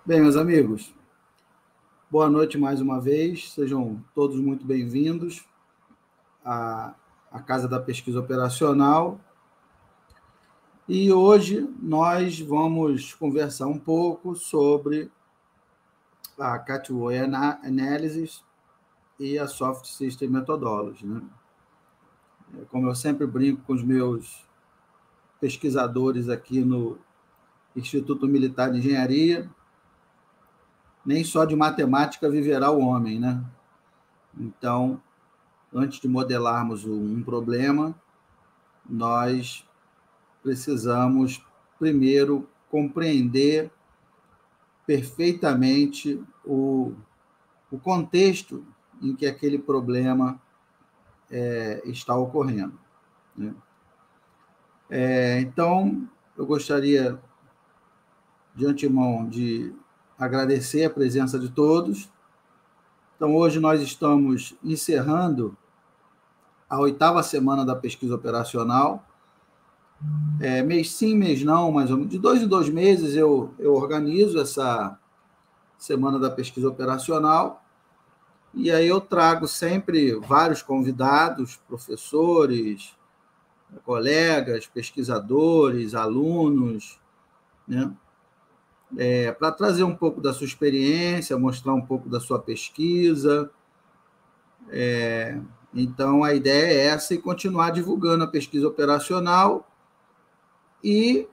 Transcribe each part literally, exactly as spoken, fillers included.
Bem, meus amigos, boa noite mais uma vez, sejam todos muito bem-vindos à, à Casa da Pesquisa Operacional. E hoje nós vamos conversar um pouco sobre a Catway Analysis e a Soft System Methodology, né? Como eu sempre brinco com os meus pesquisadores aqui no Instituto Militar de Engenharia, nem só de matemática viverá o homem, né? Então, antes de modelarmos um problema, nós precisamos primeiro compreender perfeitamente o, o contexto em que aquele problema é, está ocorrendo, né? É, então, eu gostaria, de antemão, de agradecer a presença de todos. Então, hoje nós estamos encerrando a oitava semana da pesquisa operacional. É, mês sim, mês não, mas de dois em dois meses eu, eu organizo essa semana da pesquisa operacional e aí eu trago sempre vários convidados, professores, colegas, pesquisadores, alunos, né? É, para trazer um pouco da sua experiência, mostrar um pouco da sua pesquisa. É, então, a ideia é essa e continuar divulgando a pesquisa operacional e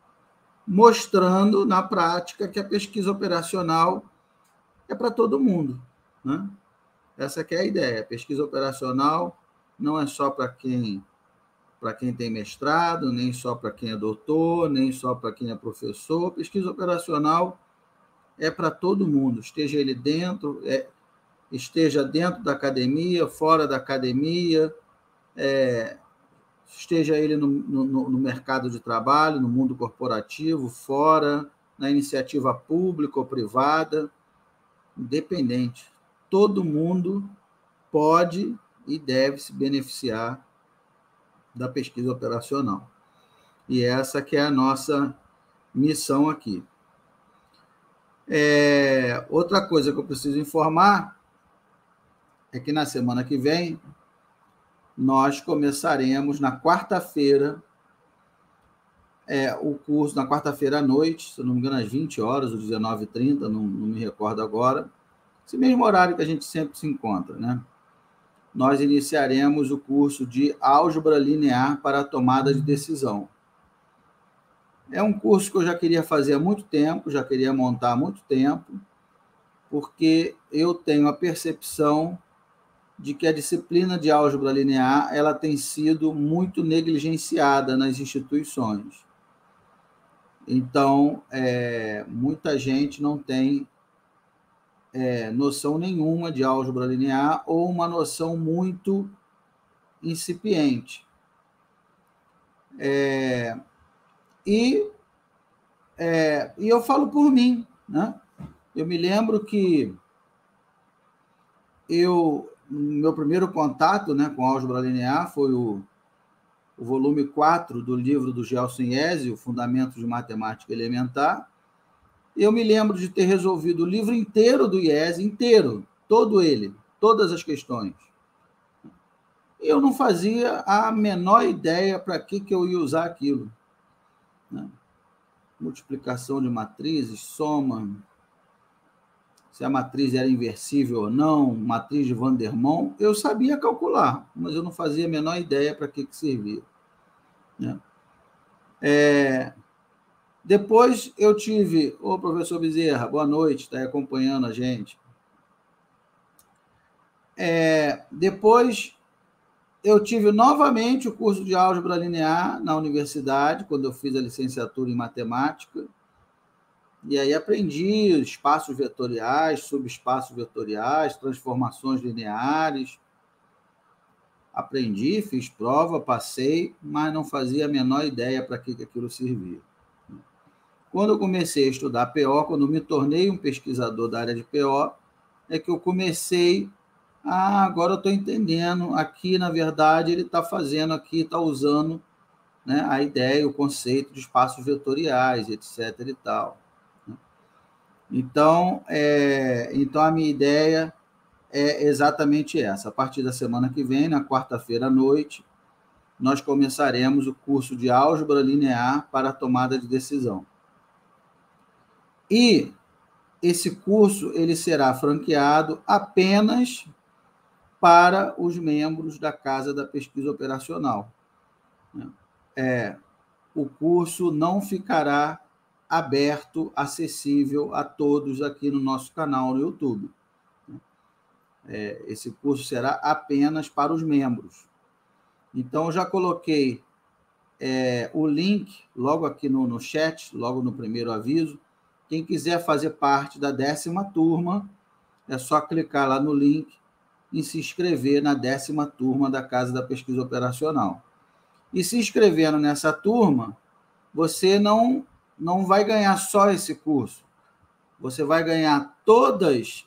mostrando na prática que a pesquisa operacional é para todo mundo, né? Essa que é a ideia. A pesquisa operacional não é só para quem, para quem tem mestrado, nem só para quem é doutor, nem só para quem é professor. Pesquisa operacional é para todo mundo, esteja ele dentro, é, esteja dentro da academia, fora da academia, é, esteja ele no, no, no mercado de trabalho, no mundo corporativo, fora, na iniciativa pública ou privada, independente. Todo mundo pode e deve se beneficiar da pesquisa operacional. E essa que é a nossa missão aqui. É, outra coisa que eu preciso informar é que na semana que vem nós começaremos na quarta-feira é, o curso, na quarta-feira à noite, se não me engano, às vinte horas ou dezenove e trinta, não, não me recordo agora, esse mesmo horário que a gente sempre se encontra, né? Nós iniciaremos o curso de Álgebra Linear para a Tomada de Decisão. É um curso que eu já queria fazer há muito tempo, já queria montar há muito tempo, porque eu tenho a percepção de que a disciplina de álgebra linear ela tem sido muito negligenciada nas instituições. Então, é, muita gente não tem é, noção nenhuma de álgebra linear ou uma noção muito incipiente. É, e, é, e eu falo por mim, né? Eu me lembro que eu, meu primeiro contato, né, com álgebra linear foi o, o volume quatro do livro do Gelson Iese, o Fundamentos de Matemática Elementar. Eu me lembro de ter resolvido o livro inteiro do Iese, inteiro, todo ele, todas as questões. Eu não fazia a menor ideia para que, que eu ia usar aquilo, né? Multiplicação de matrizes, soma, se a matriz era inversível ou não, matriz de Van der Waals, eu sabia calcular, mas eu não fazia a menor ideia para que, que servia, né? É, depois eu tive, ô professor Bezerra, boa noite, está aí acompanhando a gente. É, depois eu tive novamente o curso de álgebra linear na universidade, quando eu fiz a licenciatura em matemática, e aí aprendi espaços vetoriais, subespaços vetoriais, transformações lineares. Aprendi, fiz prova, passei, mas não fazia a menor ideia para que aquilo servia. Quando eu comecei a estudar P O, quando me tornei um pesquisador da área de P O, é que eu comecei, ah, agora eu estou entendendo, aqui, na verdade, ele está fazendo aqui, está usando, né, a ideia, o conceito de espaços vetoriais, etc e tal. Então, é, então, a minha ideia é exatamente essa. A partir da semana que vem, na quarta-feira à noite, nós começaremos o curso de álgebra linear para a tomada de decisão. E esse curso ele será franqueado apenas para os membros da Casa da Pesquisa Operacional. É, o curso não ficará aberto, acessível a todos aqui no nosso canal no YouTube. É, esse curso será apenas para os membros. Então, eu já coloquei é, o link logo aqui no, no chat, logo no primeiro aviso. Quem quiser fazer parte da décima turma, é só clicar lá no link e se inscrever na décima turma da Casa da Pesquisa Operacional. E se inscrevendo nessa turma, você não, não vai ganhar só esse curso. Você vai ganhar todas,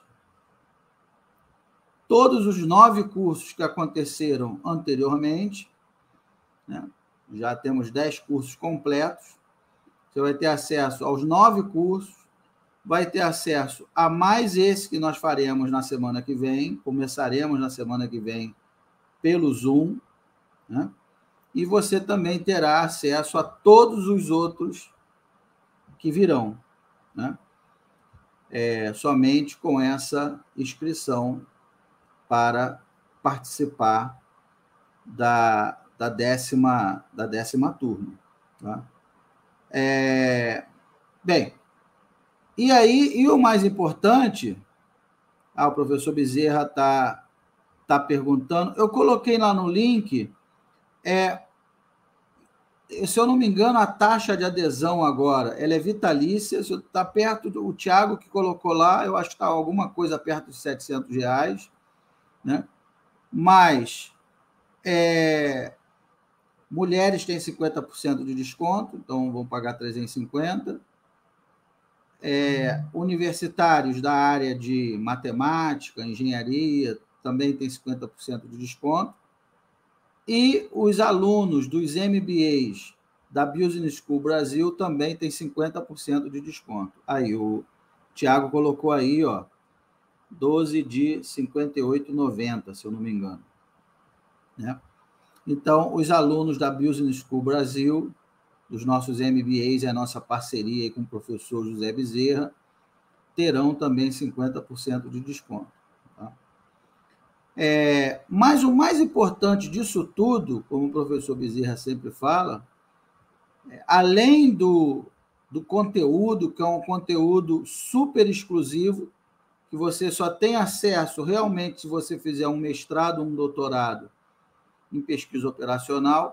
todos os nove cursos que aconteceram anteriormente, né? Já temos dez cursos completos. Você vai ter acesso aos nove cursos, vai ter acesso a mais esse que nós faremos na semana que vem, começaremos na semana que vem pelo Zoom, né? E você também terá acesso a todos os outros que virão, né? É, somente com essa inscrição para participar da, da, décima, da décima turma. Tá? É, bem, e aí, e o mais importante, ah, o professor Bezerra está tá perguntando, eu coloquei lá no link, é, se eu não me engano, a taxa de adesão agora, ela é vitalícia, está perto do o Tiago que colocou lá, eu acho que está alguma coisa perto de setecentos reais, né? Mas é, mulheres têm cinquenta por cento de desconto, então vão pagar trezentos e cinquenta. É, universitários da área de matemática, engenharia, também tem cinquenta por cento de desconto. E os alunos dos M B As da Business School Brasil também tem cinquenta por cento de desconto. Aí, o Tiago colocou aí, ó, doze de cinquenta e oito reais e noventa centavos, se eu não me engano. Né? Então, os alunos da Business School Brasil, dos nossos M B As e a nossa parceria aí com o professor José Bezerra, terão também cinquenta por cento de desconto. Tá? É, mas o mais importante disso tudo, como o professor Bezerra sempre fala, é, além do, do conteúdo, que é um conteúdo super exclusivo, que você só tem acesso realmente se você fizer um mestrado, um doutorado em pesquisa operacional,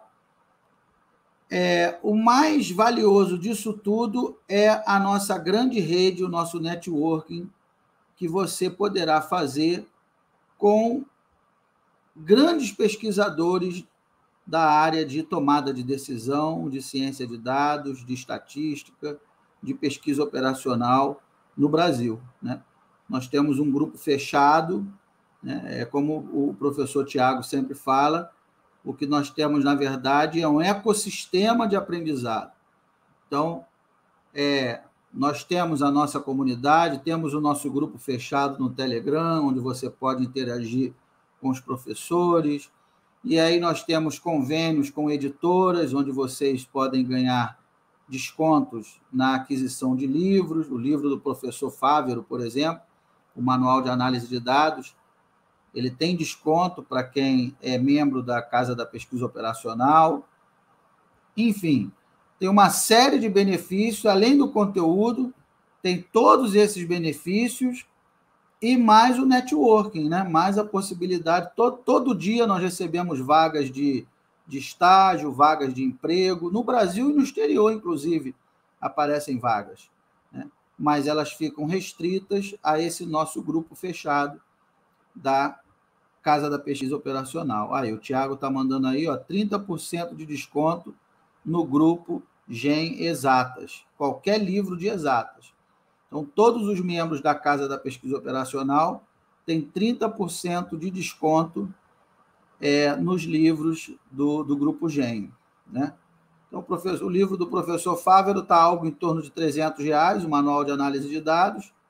é, o mais valioso disso tudo é a nossa grande rede, o nosso networking, que você poderá fazer com grandes pesquisadores da área de tomada de decisão, de ciência de dados, de estatística, de pesquisa operacional no Brasil. Né? Nós temos um grupo fechado, né? É como o professor Tiago sempre fala, o que nós temos, na verdade, é um ecossistema de aprendizado. Então, é, nós temos a nossa comunidade, temos o nosso grupo fechado no Telegram, onde você pode interagir com os professores, e aí nós temos convênios com editoras, onde vocês podem ganhar descontos na aquisição de livros, o livro do professor Fávero, por exemplo, o Manual de Análise de Dados, ele tem desconto para quem é membro da Casa da Pesquisa Operacional. Enfim, tem uma série de benefícios, além do conteúdo, tem todos esses benefícios e mais o networking, né? Mais a possibilidade. Todo, todo dia nós recebemos vagas de, de estágio, vagas de emprego. No Brasil e no exterior, inclusive, aparecem vagas, né? Mas elas ficam restritas a esse nosso grupo fechado da Casa da Pesquisa Operacional. Aí, o Tiago está mandando aí, ó, trinta por cento de desconto no grupo Gen Exatas. Qualquer livro de exatas. Então, todos os membros da Casa da Pesquisa Operacional têm trinta por cento de desconto é, nos livros do, do grupo Gen. Né? Então, o, professor, o livro do professor Fávero está algo em torno de trezentos reais, o Manual de Análise de Dados,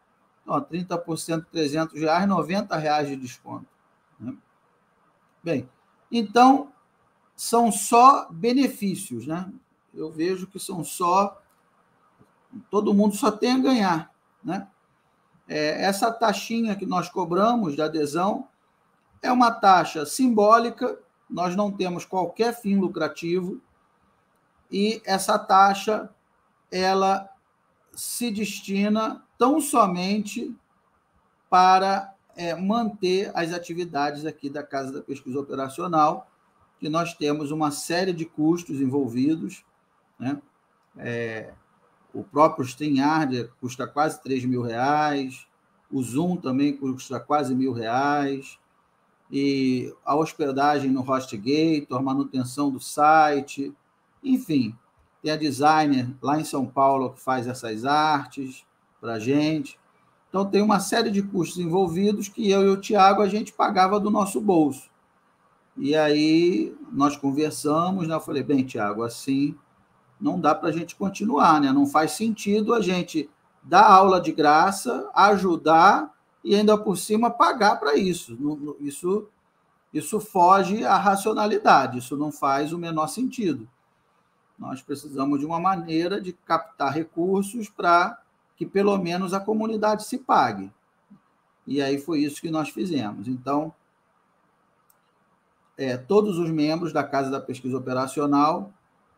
Então, trinta por cento, trezentos reais, noventa reais de desconto. Né? Bem, então, são só benefícios, né? Eu vejo que são só... Todo mundo só tem a ganhar, né? É, essa taxinha que nós cobramos de adesão é uma taxa simbólica, nós não temos qualquer fim lucrativo, e essa taxa, ela se destina tão somente para é, manter as atividades aqui da Casa da Pesquisa Operacional, que nós temos uma série de custos envolvidos, né? É, o próprio StreamYard custa quase três mil reais, o Zoom também custa quase mil reais, e a hospedagem no HostGator, a manutenção do site, enfim, tem a designer lá em São Paulo que faz essas artes para a gente. Então, tem uma série de custos envolvidos que eu e o Tiago, a gente pagava do nosso bolso. E aí, nós conversamos, né? Eu falei, bem, Tiago, assim não dá para a gente continuar, né? Não faz sentido a gente dar aula de graça, ajudar e ainda por cima pagar para isso. Isso, isso foge à racionalidade, isso não faz o menor sentido. Nós precisamos de uma maneira de captar recursos para que pelo menos a comunidade se pague. E aí foi isso que nós fizemos. Então, é, todos os membros da Casa da Pesquisa Operacional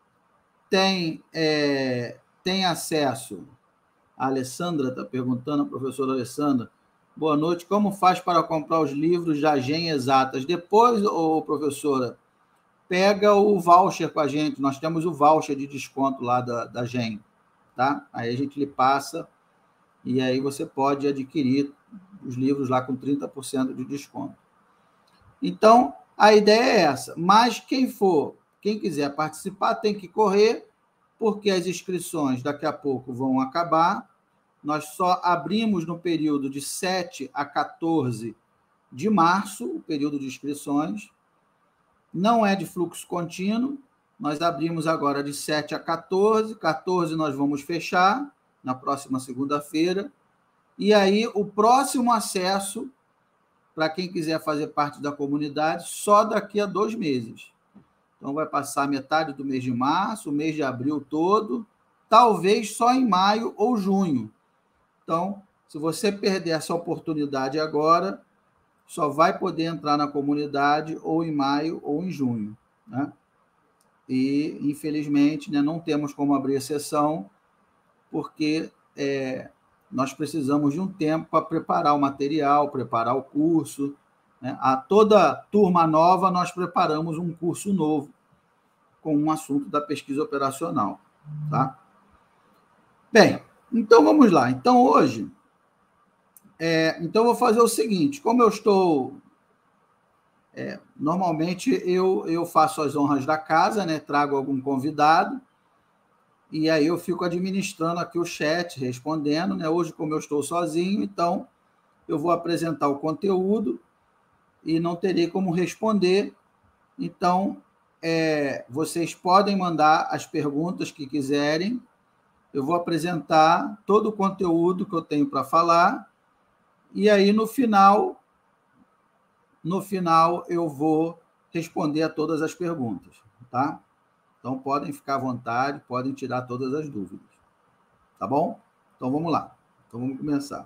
têm, é, têm acesso. A Alessandra está perguntando, a professora Alessandra, boa noite, como faz para comprar os livros da G E M Exatas? Depois, ô, professora, pega o voucher com a gente, nós temos o voucher de desconto lá da, da G E M, tá? Aí a gente lhe passa e aí você pode adquirir os livros lá com trinta por cento de desconto. Então, a ideia é essa, mas quem for, quem quiser participar tem que correr, porque as inscrições daqui a pouco vão acabar. Nós só abrimos no período de sete a quatorze de março, o período de inscrições. Não é de fluxo contínuo, nós abrimos agora de sete a quatorze, quatorze nós vamos fechar, na próxima segunda-feira, e aí o próximo acesso, para quem quiser fazer parte da comunidade, só daqui a dois meses. Então, vai passar metade do mês de março, o mês de abril todo, talvez só em maio ou junho. Então, se você perder essa oportunidade agora, só vai poder entrar na comunidade ou em maio ou em junho, né? E, infelizmente, né, não temos como abrir a sessão, porque é, nós precisamos de um tempo para preparar o material, preparar o curso, né? A toda turma nova, nós preparamos um curso novo com um assunto da pesquisa operacional, tá? Bem, então vamos lá. Então, hoje, é, então eu vou fazer o seguinte, como eu estou... É, normalmente, eu, eu faço as honras da casa, né? Trago algum convidado, e aí eu fico administrando aqui o chat, respondendo, né? Hoje, como eu estou sozinho, então eu vou apresentar o conteúdo e não terei como responder. Então, é, vocês podem mandar as perguntas que quiserem. Eu vou apresentar todo o conteúdo que eu tenho para falar, e aí, no final, no final, eu vou responder a todas as perguntas, tá? Então, podem ficar à vontade, podem tirar todas as dúvidas, tá bom? Então, vamos lá. Então, vamos começar.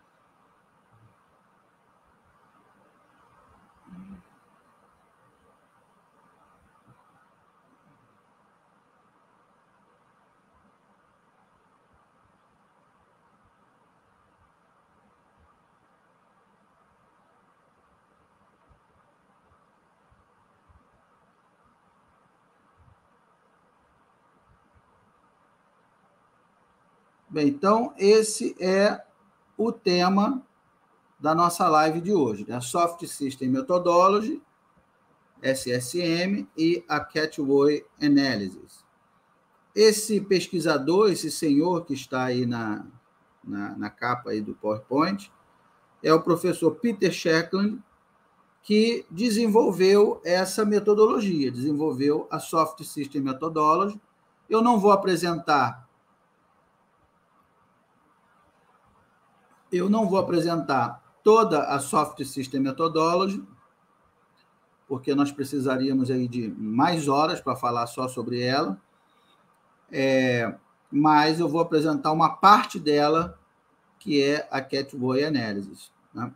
Bem, então, esse é o tema da nossa live de hoje, né? Soft System Methodology, S S M e a Catchway Analysis. Esse pesquisador, esse senhor que está aí na, na, na capa aí do PowerPoint, é o professor Peter Shackland, que desenvolveu essa metodologia, desenvolveu a Soft System Methodology. Eu não vou apresentar eu não vou apresentar toda a Soft System Methodology, porque nós precisaríamos aí de mais horas para falar só sobre ela, é, mas eu vou apresentar uma parte dela, que é a Category Analysis. Né?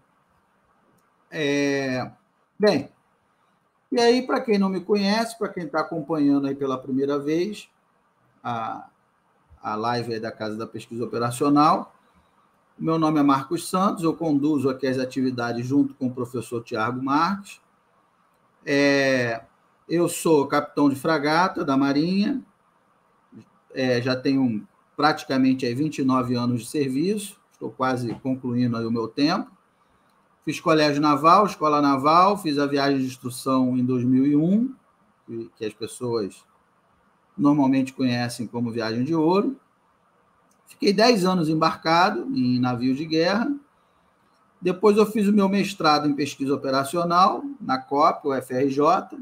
É, bem, e aí, para quem não me conhece, para quem está acompanhando aí pela primeira vez, a, a live aí da Casa da Pesquisa Operacional, meu nome é Marcos Santos, eu conduzo aqui as atividades junto com o professor Tiago Marques. É, eu sou capitão de fragata da Marinha, é, já tenho praticamente aí vinte e nove anos de serviço, estou quase concluindo aí o meu tempo. Fiz colégio naval, escola naval, fiz a viagem de instrução em dois mil e um, que as pessoas normalmente conhecem como viagem de ouro. Fiquei dez anos embarcado em navio de guerra. Depois eu fiz o meu mestrado em pesquisa operacional, na C O P, o F R J.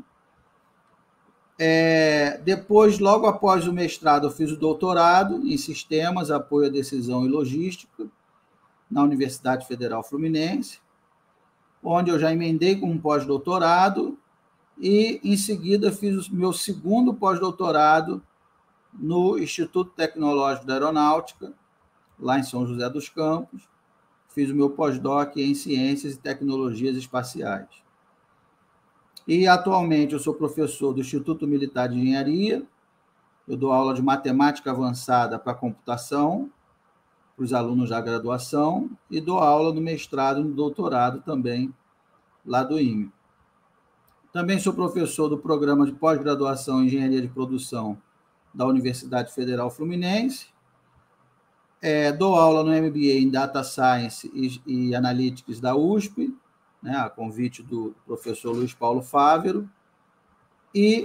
É, depois, logo após o mestrado, eu fiz o doutorado em sistemas, apoio à decisão e logística, na Universidade Federal Fluminense, onde eu já emendei com um pós-doutorado e, em seguida, fiz o meu segundo pós-doutorado no Instituto Tecnológico da Aeronáutica, lá em São José dos Campos. Fiz o meu pós-doc em Ciências e Tecnologias Espaciais. E, atualmente, eu sou professor do Instituto Militar de Engenharia. Eu dou aula de matemática avançada para computação, para os alunos da graduação, e dou aula no mestrado e no doutorado também, lá do I M E. Também sou professor do programa de pós-graduação em Engenharia de Produção da Universidade Federal Fluminense. É, dou aula no M B A em Data Science e, e Analytics da U S P, né, a convite do professor Luiz Paulo Fávero, e,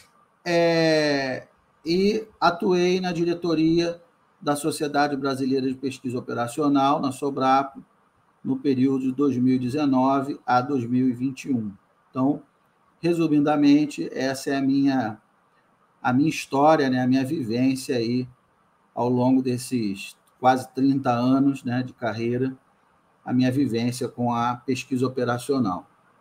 é, e atuei na diretoria da Sociedade Brasileira de Pesquisa Operacional, na SOBRAP, no período de dois mil e dezenove a dois mil e vinte e um. Então, resumidamente, essa é a minha, a minha história, né, a minha vivência aí ao longo desses quase trinta anos, né, de carreira, a minha vivência com a pesquisa operacional.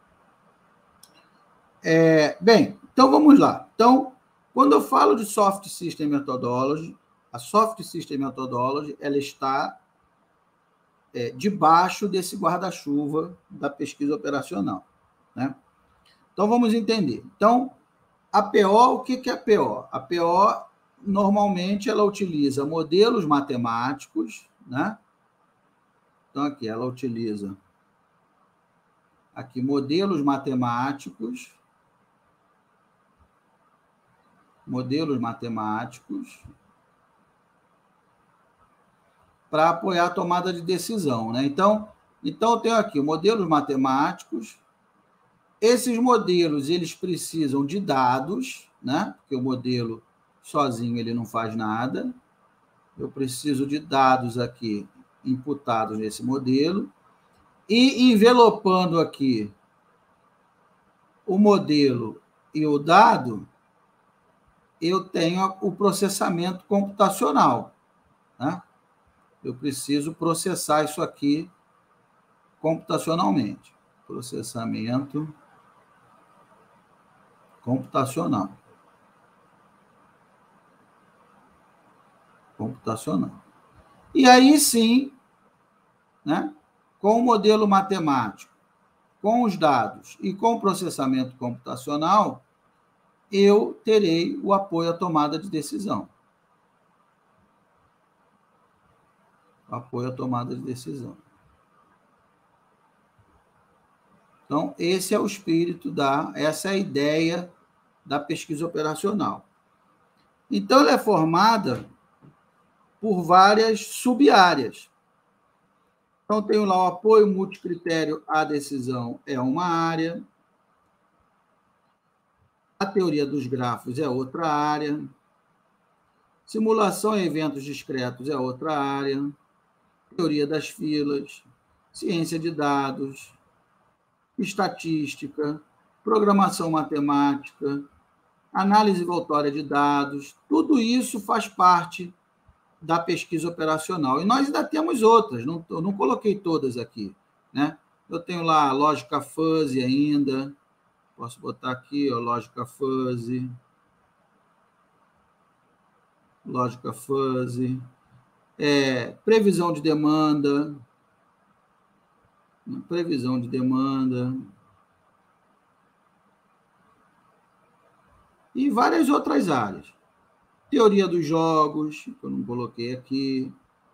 É, bem, então vamos lá. Então, quando eu falo de Soft System Methodology, a Soft System Methodology ela está é, debaixo desse guarda-chuva da pesquisa operacional. Né? Então, vamos entender. Então, a P O, o que é a P O? A P O, normalmente, ela utiliza modelos matemáticos, né? Então, aqui, ela utiliza aqui modelos matemáticos, modelos matemáticos, para apoiar a tomada de decisão, né? Então, então, eu tenho aqui modelos matemáticos. Esses modelos, eles precisam de dados, né? Porque o modelo sozinho ele não faz nada. Eu preciso de dados aqui imputados nesse modelo. E envelopando aqui o modelo e o dado, eu tenho o processamento computacional. Né? Eu preciso processar isso aqui computacionalmente. Processamento computacional. Computacional. E aí sim, né, com o modelo matemático, com os dados e com o processamento computacional, eu terei o apoio à tomada de decisão. Apoio à tomada de decisão. Então, esse é o espírito da, essa é a ideia da pesquisa operacional. Então, ela é formada por várias sub-áreas. Então, tenho lá o apoio multicritério à decisão, é uma área. A teoria dos grafos é outra área. Simulação e eventos discretos é outra área. Teoria das filas, ciência de dados, estatística, programação matemática, análise envoltória de dados, tudo isso faz parte da pesquisa operacional. E nós ainda temos outras, não, eu não coloquei todas aqui, né? Eu tenho lá a lógica fuzzy ainda, posso botar aqui, ó, lógica fuzzy, lógica fuzzy, é, previsão de demanda, previsão de demanda, e várias outras áreas. Teoria dos jogos, que eu não coloquei aqui.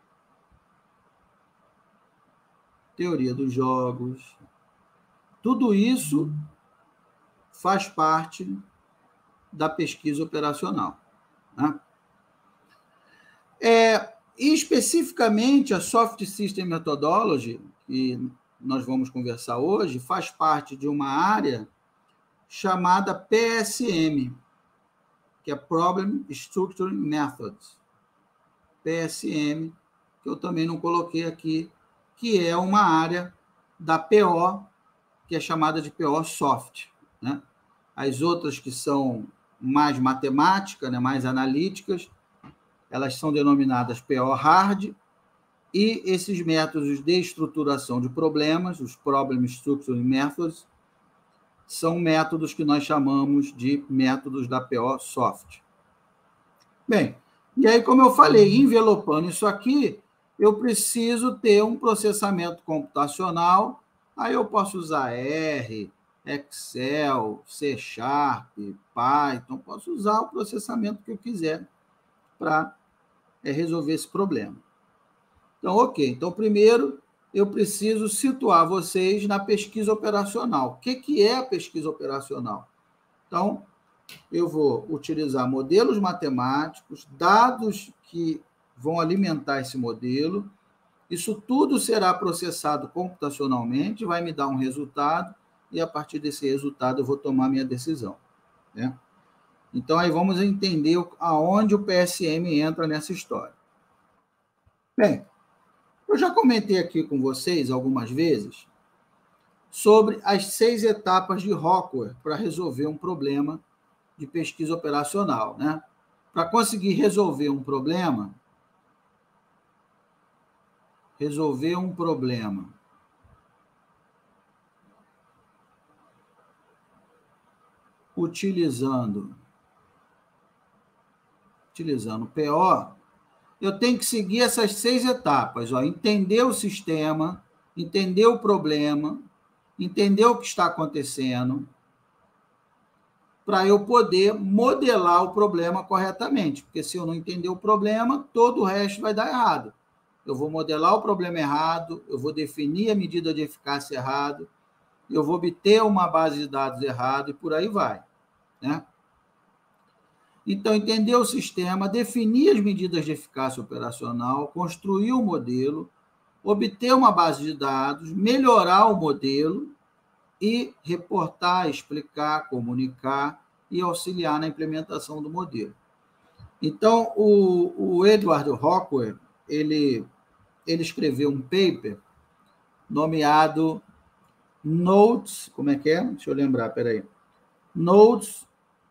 Teoria dos jogos. Tudo isso faz parte da pesquisa operacional, né? É, e especificamente a Soft System Methodology, que nós vamos conversar hoje, faz parte de uma área chamada P S M, que é Problem Structuring Methods. P S M, que eu também não coloquei aqui, que é uma área da P O, que é chamada de P O Soft, né? As outras que são mais matemáticas, né, mais analíticas, elas são denominadas P O Hard, e esses métodos de estruturação de problemas, os Problem Structuring Methods, são métodos que nós chamamos de métodos da P O Soft. Bem, e aí, como eu falei, envelopando isso aqui, eu preciso ter um processamento computacional, aí eu posso usar R, Excel, C Sharp, Python, posso usar o processamento que eu quiser para é, resolver esse problema. Então, ok. Então, primeiro, eu preciso situar vocês na pesquisa operacional. O que, que é a pesquisa operacional? Então, eu vou utilizar modelos matemáticos, dados que vão alimentar esse modelo. Isso tudo será processado computacionalmente, vai me dar um resultado, e a partir desse resultado eu vou tomar minha decisão, né? Então, aí vamos entender aonde o P S M entra nessa história. Bem, eu já comentei aqui com vocês algumas vezes sobre as seis etapas de Rockwell para resolver um problema de pesquisa operacional, né? Para conseguir resolver um problema, resolver um problema utilizando utilizando P O, eu tenho que seguir essas seis etapas, ó, entender o sistema, entender o problema, entender o que está acontecendo, para eu poder modelar o problema corretamente, porque se eu não entender o problema, todo o resto vai dar errado. Eu vou modelar o problema errado, eu vou definir a medida de eficácia errado, eu vou obter uma base de dados errada e por aí vai, né? Então, entender o sistema, definir as medidas de eficácia operacional, construir o modelo, obter uma base de dados, melhorar o modelo e reportar, explicar, comunicar e auxiliar na implementação do modelo. Então, o, o Edward Rockwell, ele, ele escreveu um paper nomeado Notes, como é que é? Deixa eu lembrar, peraí. Notes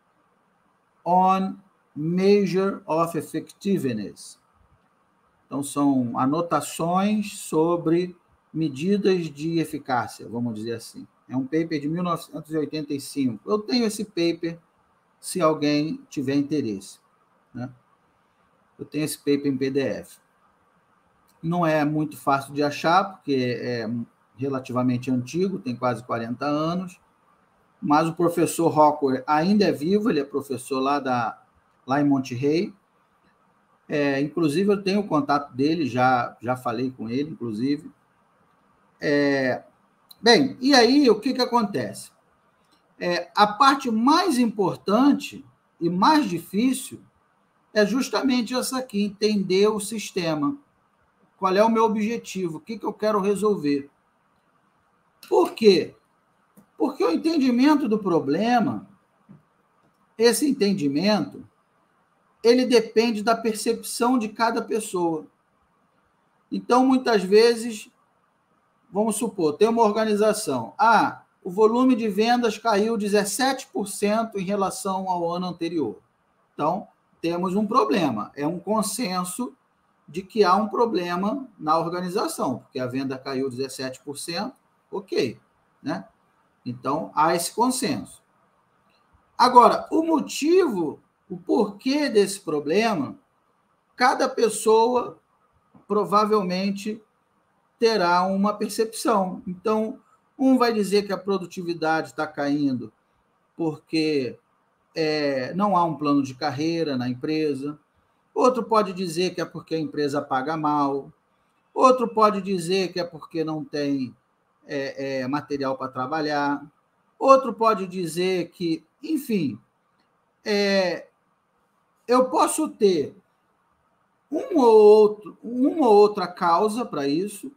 on Measure of Effectiveness. Então, são anotações sobre medidas de eficácia, vamos dizer assim. É um paper de mil novecentos e oitenta e cinco. Eu tenho esse paper, se alguém tiver interesse, né? Eu tenho esse paper em P D F. Não é muito fácil de achar, porque é relativamente antigo, tem quase quarenta anos, mas o professor Rockwell ainda é vivo, ele é professor lá, da, lá em Monterrey. É, inclusive, eu tenho o contato dele, já, já falei com ele, inclusive. É, bem, e aí, o que, que acontece? É, a parte mais importante e mais difícil é justamente essa aqui, entender o sistema. Qual é o meu objetivo? O que, que eu quero resolver? Por quê? Porque o entendimento do problema, esse entendimento, ele depende da percepção de cada pessoa. Então, muitas vezes, vamos supor, tem uma organização. Ah, o volume de vendas caiu dezessete por cento em relação ao ano anterior. Então, temos um problema. É um consenso de que há um problema na organização, porque a venda caiu dezessete por cento, ok, né? Então, há esse consenso. Agora, o motivo, o porquê desse problema, cada pessoa provavelmente terá uma percepção. Então, um vai dizer que a produtividade está caindo porque é, não há um plano de carreira na empresa. Outro pode dizer que é porque a empresa paga mal. Outro pode dizer que é porque não tem é, é, material para trabalhar. Outro pode dizer que, enfim, é, eu posso ter um ou outro, uma ou outra causa para isso,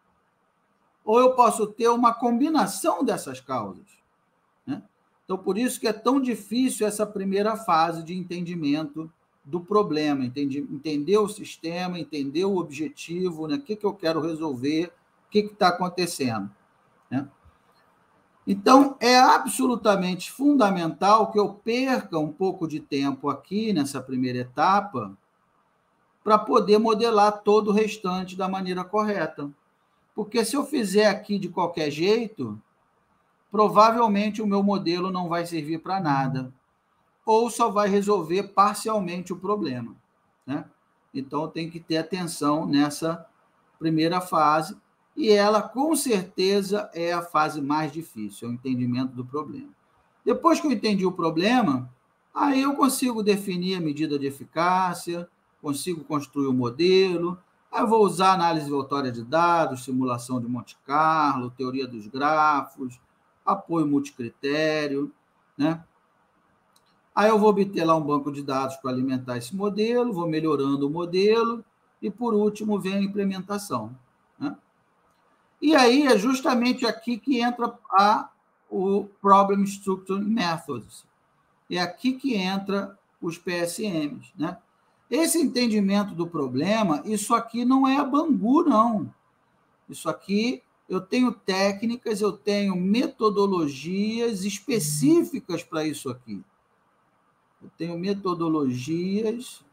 ou eu posso ter uma combinação dessas causas, né? Então, por isso que é tão difícil essa primeira fase de entendimento do problema, entender o sistema, entender o objetivo, né? O que, que eu quero resolver, o que está acontecendo, né? Então, é absolutamente fundamental que eu perca um pouco de tempo aqui, nessa primeira etapa, para poder modelar todo o restante da maneira correta. Porque se eu fizer aqui de qualquer jeito, provavelmente o meu modelo não vai servir para nada, ou só vai resolver parcialmente o problema, né? Então, tem que ter atenção nessa primeira fase, e ela, com certeza, é a fase mais difícil, é o entendimento do problema. Depois que eu entendi o problema, aí eu consigo definir a medida de eficácia, consigo construir o modelo, aí eu vou usar análise voltória de dados, simulação de Monte Carlo, teoria dos grafos, apoio multicritério, né? Aí eu vou obter lá um banco de dados para alimentar esse modelo, vou melhorando o modelo, e, por último, vem a implementação, né? E aí é justamente aqui que entra a, o Problem Structure Methods. É aqui que entra os P S Ms, né? Esse entendimento do problema, isso aqui não é a Bangu, não. Isso aqui, eu tenho técnicas, eu tenho metodologias específicas para isso aqui. Eu tenho metodologias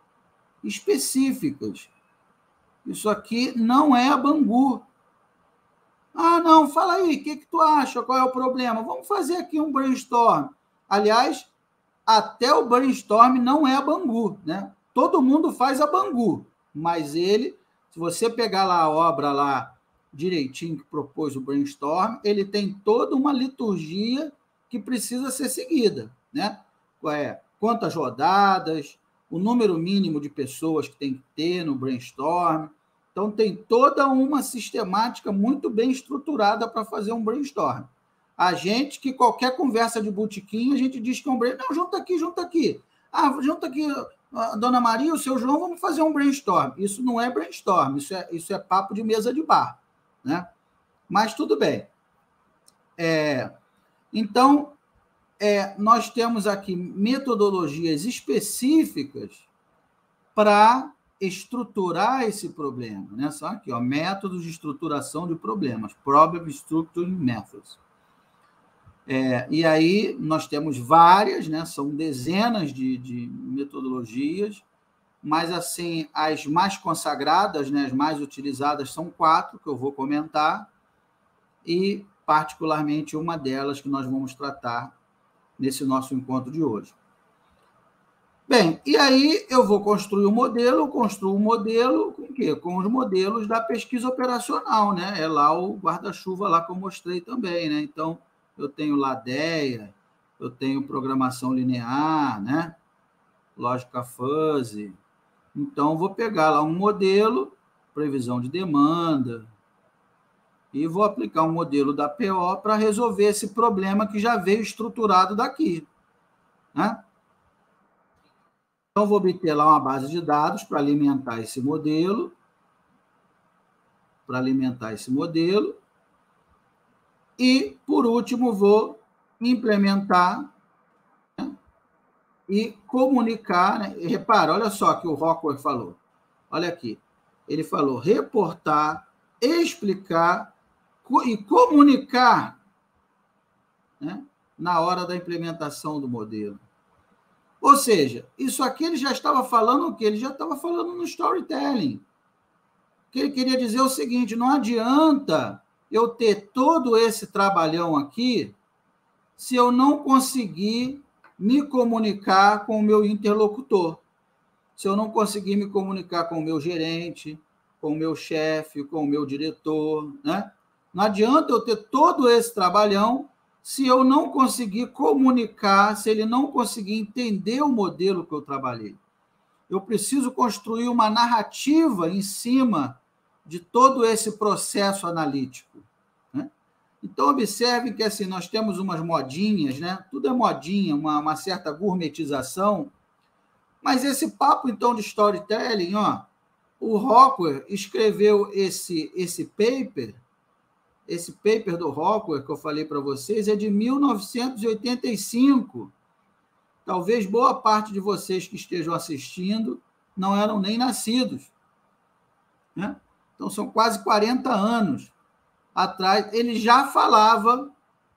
específicas. Isso aqui não é a Bangu. Ah, não, fala aí, o que, que tu acha? Qual é o problema? Vamos fazer aqui um brainstorm. Aliás, até o brainstorm não é a Bangu, né? Todo mundo faz a Bangu, mas ele, se você pegar lá a obra lá direitinho que propôs o brainstorm, ele tem toda uma liturgia que precisa ser seguida, né? É, quantas rodadas, o número mínimo de pessoas que tem que ter no brainstorm. Então, tem toda uma sistemática muito bem estruturada para fazer um brainstorm. A gente, que qualquer conversa de botequim, a gente diz que é um brainstorm. Não, junta aqui, junta aqui. Ah, junta aqui, a Dona Maria, o seu João, vamos fazer um brainstorm. Isso não é brainstorm, isso é, isso é papo de mesa de bar, né? Mas tudo bem. É, então, é, nós temos aqui metodologias específicas para estruturar esse problema, né? Só aqui, ó, métodos de estruturação de problemas, Problem Structuring Methods. É, e aí nós temos várias, né? São dezenas de, de metodologias, mas assim, as mais consagradas, né? As mais utilizadas são quatro, que eu vou comentar, e particularmente uma delas que nós vamos tratar nesse nosso encontro de hoje. Bem, e aí eu vou construir um modelo, eu construo um modelo com o quê? Com os modelos da pesquisa operacional, né? É lá o guarda-chuva lá que eu mostrei também, né? Então, eu tenho lá D E A, eu tenho programação linear, né? Lógica fuzzy. Então, vou pegar lá um modelo, previsão de demanda, e vou aplicar um modelo da P O para resolver esse problema que já veio estruturado daqui, né? Então, vou obter lá uma base de dados para alimentar esse modelo, para alimentar esse modelo, e, por último, vou implementar, né, e comunicar, né? E repara, olha só o que o Rockwell falou. Olha aqui. Ele falou reportar, explicar e comunicar, né, na hora da implementação do modelo. Ou seja, isso aqui ele já estava falando o quê? Ele já estava falando no storytelling. O que ele queria dizer é o seguinte, não adianta eu ter todo esse trabalhão aqui se eu não conseguir me comunicar com o meu interlocutor, se eu não conseguir me comunicar com o meu gerente, com o meu chefe, com o meu diretor, né? Não adianta eu ter todo esse trabalhão se eu não conseguir comunicar, se ele não conseguir entender o modelo que eu trabalhei. Eu preciso construir uma narrativa em cima de todo esse processo analítico, né? Então, observe que assim, nós temos umas modinhas, né? Tudo é modinha, uma, uma certa gourmetização, mas esse papo, então, de storytelling, ó, o Rockwell escreveu esse, esse paper, esse paper do Rockwell que eu falei para vocês é de mil novecentos e oitenta e cinco. Talvez boa parte de vocês que estejam assistindo não eram nem nascidos, né? Então, são quase quarenta anos atrás. Ele já falava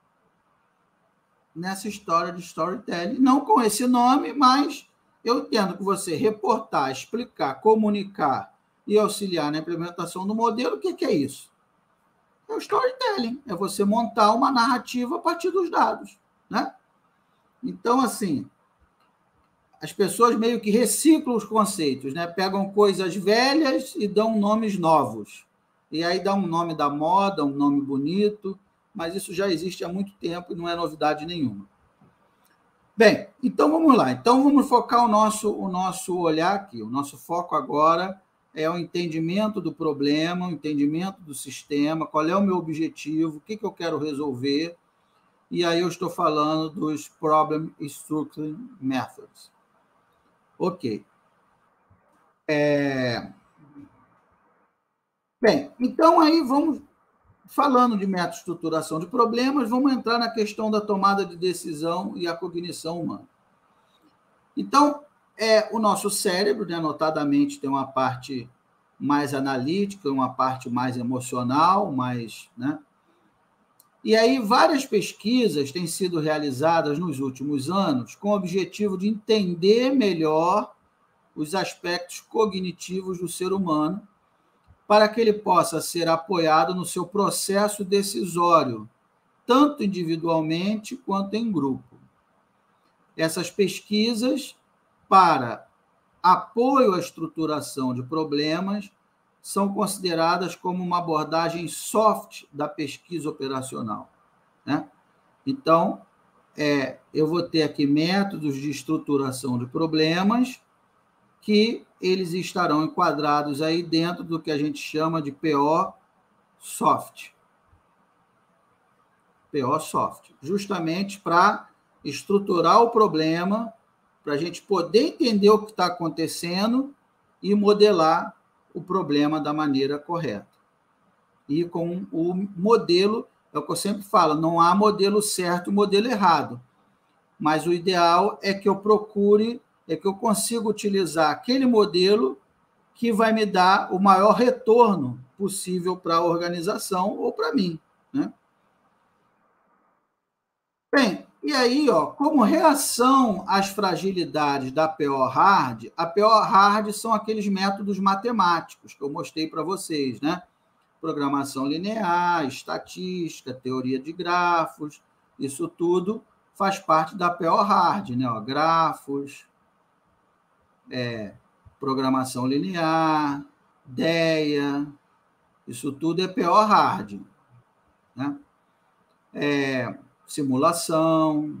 nessa história de storytelling, não com esse nome, mas eu entendo que você reportar, explicar, comunicar e auxiliar na implementação do modelo, o que, que é isso? É o storytelling, é você montar uma narrativa a partir dos dados, né? Então, assim, as pessoas meio que reciclam os conceitos, né? Pegam coisas velhas e dão nomes novos. E aí dá um nome da moda, um nome bonito, mas isso já existe há muito tempo e não é novidade nenhuma. Bem, então vamos lá. Então vamos focar o nosso, o nosso olhar aqui. O nosso foco agora é o entendimento do problema, o entendimento do sistema, qual é o meu objetivo, o que, que eu quero resolver. E aí eu estou falando dos Problem Structuring Methods. Ok. É... Bem, então aí vamos, falando de método de estruturação de problemas, vamos entrar na questão da tomada de decisão e a cognição humana. Então, é, o nosso cérebro, né, notadamente, tem uma parte mais analítica, uma parte mais emocional, mais, né? E aí várias pesquisas têm sido realizadas nos últimos anos com o objetivo de entender melhor os aspectos cognitivos do ser humano para que ele possa ser apoiado no seu processo decisório, tanto individualmente quanto em grupo. Essas pesquisas para apoio à estruturação de problemas são consideradas como uma abordagem soft da pesquisa operacional, né? Então, é, eu vou ter aqui métodos de estruturação de problemas que eles estarão enquadrados aí dentro do que a gente chama de P O soft. P O soft, justamente para estruturar o problema, para a gente poder entender o que está acontecendo e modelar o problema da maneira correta. E com o modelo, é o que eu sempre falo, não há modelo certo e modelo errado, mas o ideal é que eu procure, é que eu consiga utilizar aquele modelo que vai me dar o maior retorno possível para a organização ou para mim, né? Bem, e aí, ó, como reação às fragilidades da P O hard, a P O hard são aqueles métodos matemáticos que eu mostrei para vocês, né? Programação linear, estatística, teoria de grafos, isso tudo faz parte da P O hard, né? Ó, grafos, é, programação linear, ideia, isso tudo é P O hard, né? É, simulação.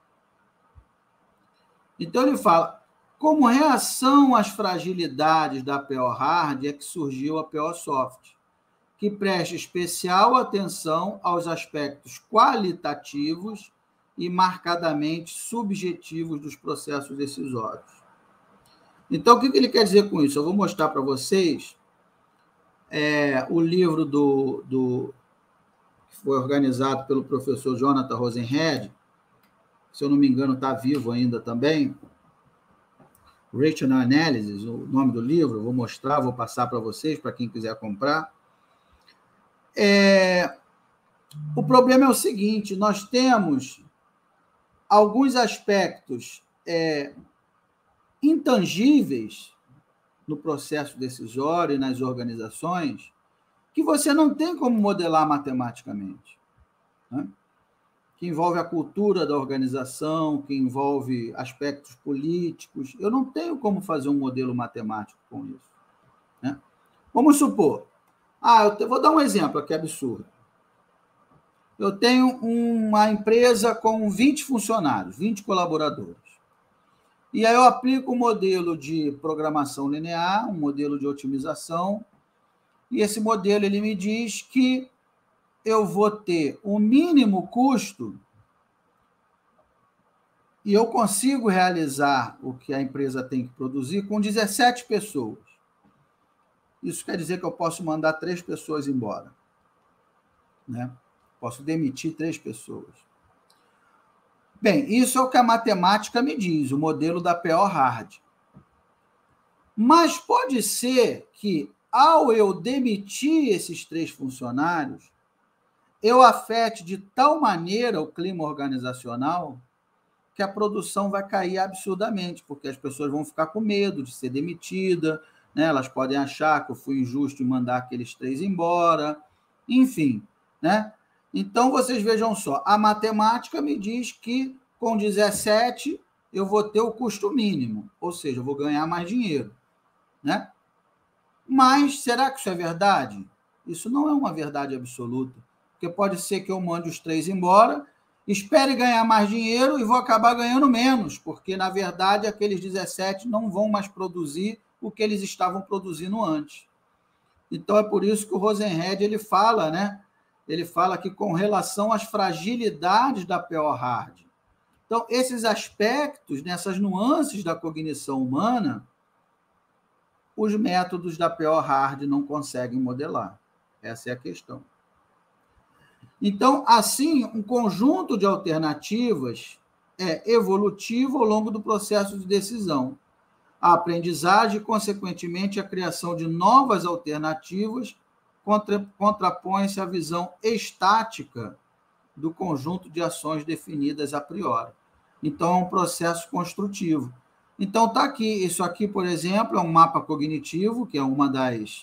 Então, ele fala, como reação às fragilidades da P O hard é que surgiu a P O soft, que presta especial atenção aos aspectos qualitativos e marcadamente subjetivos dos processos decisórios. Então, o que ele quer dizer com isso? Eu vou mostrar para vocês é, o livro do, do, que foi organizado pelo professor Jonathan Rosenhead, se eu não me engano, está vivo ainda também, Rational Analysis, o nome do livro, eu vou mostrar, vou passar para vocês, para quem quiser comprar. É, o problema é o seguinte, nós temos alguns aspectos é, intangíveis no processo decisório e nas organizações que você não tem como modelar matematicamente, né? Que envolve a cultura da organização, que envolve aspectos políticos. Eu não tenho como fazer um modelo matemático com isso, né? Vamos supor, ah, eu te, vou dar um exemplo aqui absurdo. Eu tenho uma empresa com vinte funcionários, vinte colaboradores. E aí eu aplico um modelo de programação linear, um modelo de otimização, e esse modelo ele me diz que eu vou ter o mínimo custo e eu consigo realizar o que a empresa tem que produzir com dezessete pessoas. Isso quer dizer que eu posso mandar três pessoas embora, né? Posso demitir três pessoas. Bem, isso é o que a matemática me diz, o modelo da P O Hard. Mas pode ser que, ao eu demitir esses três funcionários, eu afete de tal maneira o clima organizacional que a produção vai cair absurdamente, porque as pessoas vão ficar com medo de ser demitida, né? Elas podem achar que eu fui injusto em mandar aqueles três embora, enfim, né? Então, vocês vejam só, a matemática me diz que com dezessete eu vou ter o custo mínimo, ou seja, eu vou ganhar mais dinheiro, né? Mas será que isso é verdade? Isso não é uma verdade absoluta, porque pode ser que eu mande os três embora, espere ganhar mais dinheiro e vou acabar ganhando menos, porque, na verdade, aqueles dezessete não vão mais produzir o que eles estavam produzindo antes. Então, é por isso que o Rosenhead ele fala, né? Ele fala que com relação às fragilidades da P O Hard. Então, esses aspectos, nessas nuances da cognição humana, os métodos da P O Hard não conseguem modelar. Essa é a questão. Então, assim, um conjunto de alternativas é evolutivo ao longo do processo de decisão. A aprendizagem e, consequentemente, a criação de novas alternativas contra, contrapõe-se à visão estática do conjunto de ações definidas a priori. Então, é um processo construtivo. Então, está aqui, isso aqui, por exemplo, é um mapa cognitivo, que é uma das,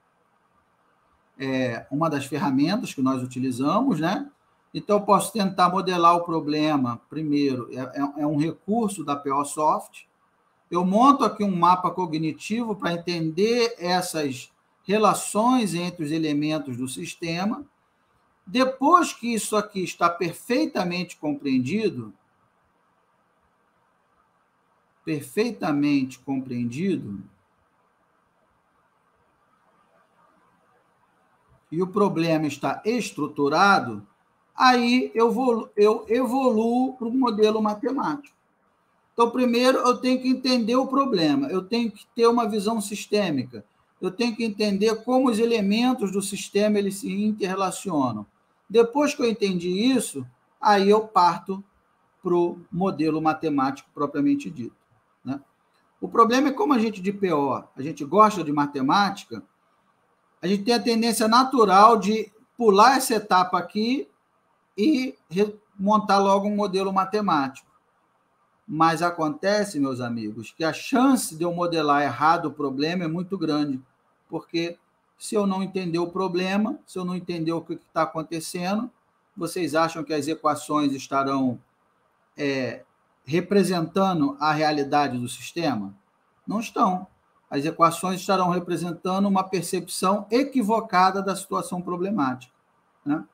é, uma das ferramentas que nós utilizamos, né? Então, eu posso tentar modelar o problema, primeiro, é, é um recurso da POSoft. Eu monto aqui um mapa cognitivo para entender essas relações entre os elementos do sistema. Depois que isso aqui está perfeitamente compreendido, perfeitamente compreendido, e o problema está estruturado, aí eu, vou, eu evoluo para o modelo matemático. Então, primeiro, eu tenho que entender o problema, eu tenho que ter uma visão sistêmica, eu tenho que entender como os elementos do sistema eles se interrelacionam. Depois que eu entendi isso, aí eu parto para o modelo matemático propriamente dito, né? O problema é como a gente de P O, a gente gosta de matemática, a gente tem a tendência natural de pular essa etapa aqui e montar logo um modelo matemático. Mas acontece, meus amigos, que a chance de eu modelar errado o problema é muito grande, porque se eu não entender o problema, se eu não entender o que está acontecendo, vocês acham que as equações estarão é, representando a realidade do sistema? Não estão. As equações estarão representando uma percepção equivocada da situação problemática, né?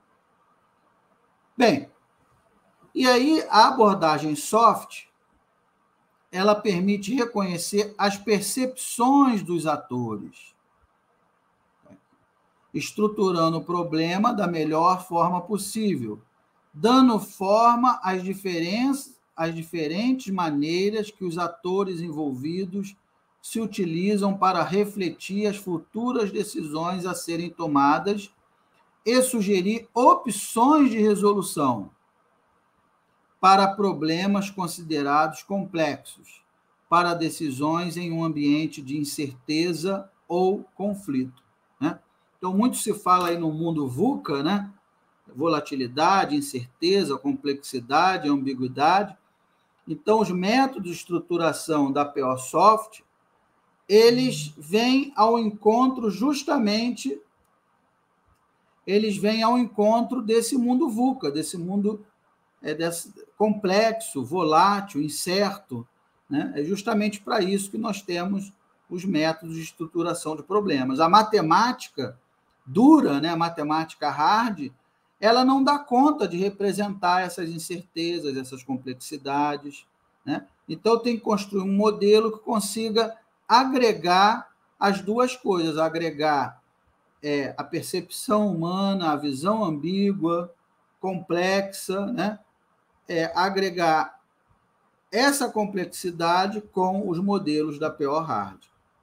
Bem, e aí a abordagem soft, ela permite reconhecer as percepções dos atores, estruturando o problema da melhor forma possível, dando forma às diferenças, às diferentes maneiras que os atores envolvidos se utilizam para refletir as futuras decisões a serem tomadas e sugerir opções de resolução para problemas considerados complexos, para decisões em um ambiente de incerteza ou conflito, né? Então, muito se fala aí no mundo VUCA, né? Volatilidade, incerteza, complexidade, ambiguidade. Então, os métodos de estruturação da POSoft, eles vêm ao encontro justamente, eles vêm ao encontro desse mundo VUCA, desse mundo é, desse, complexo, volátil, incerto, né? É justamente para isso que nós temos os métodos de estruturação de problemas. A matemática dura, né? A matemática hard, ela não dá conta de representar essas incertezas, essas complexidades, né? Então, tem que construir um modelo que consiga agregar as duas coisas, agregar é, a percepção humana, a visão ambígua, complexa, né? É, agregar essa complexidade com os modelos da P O Hard.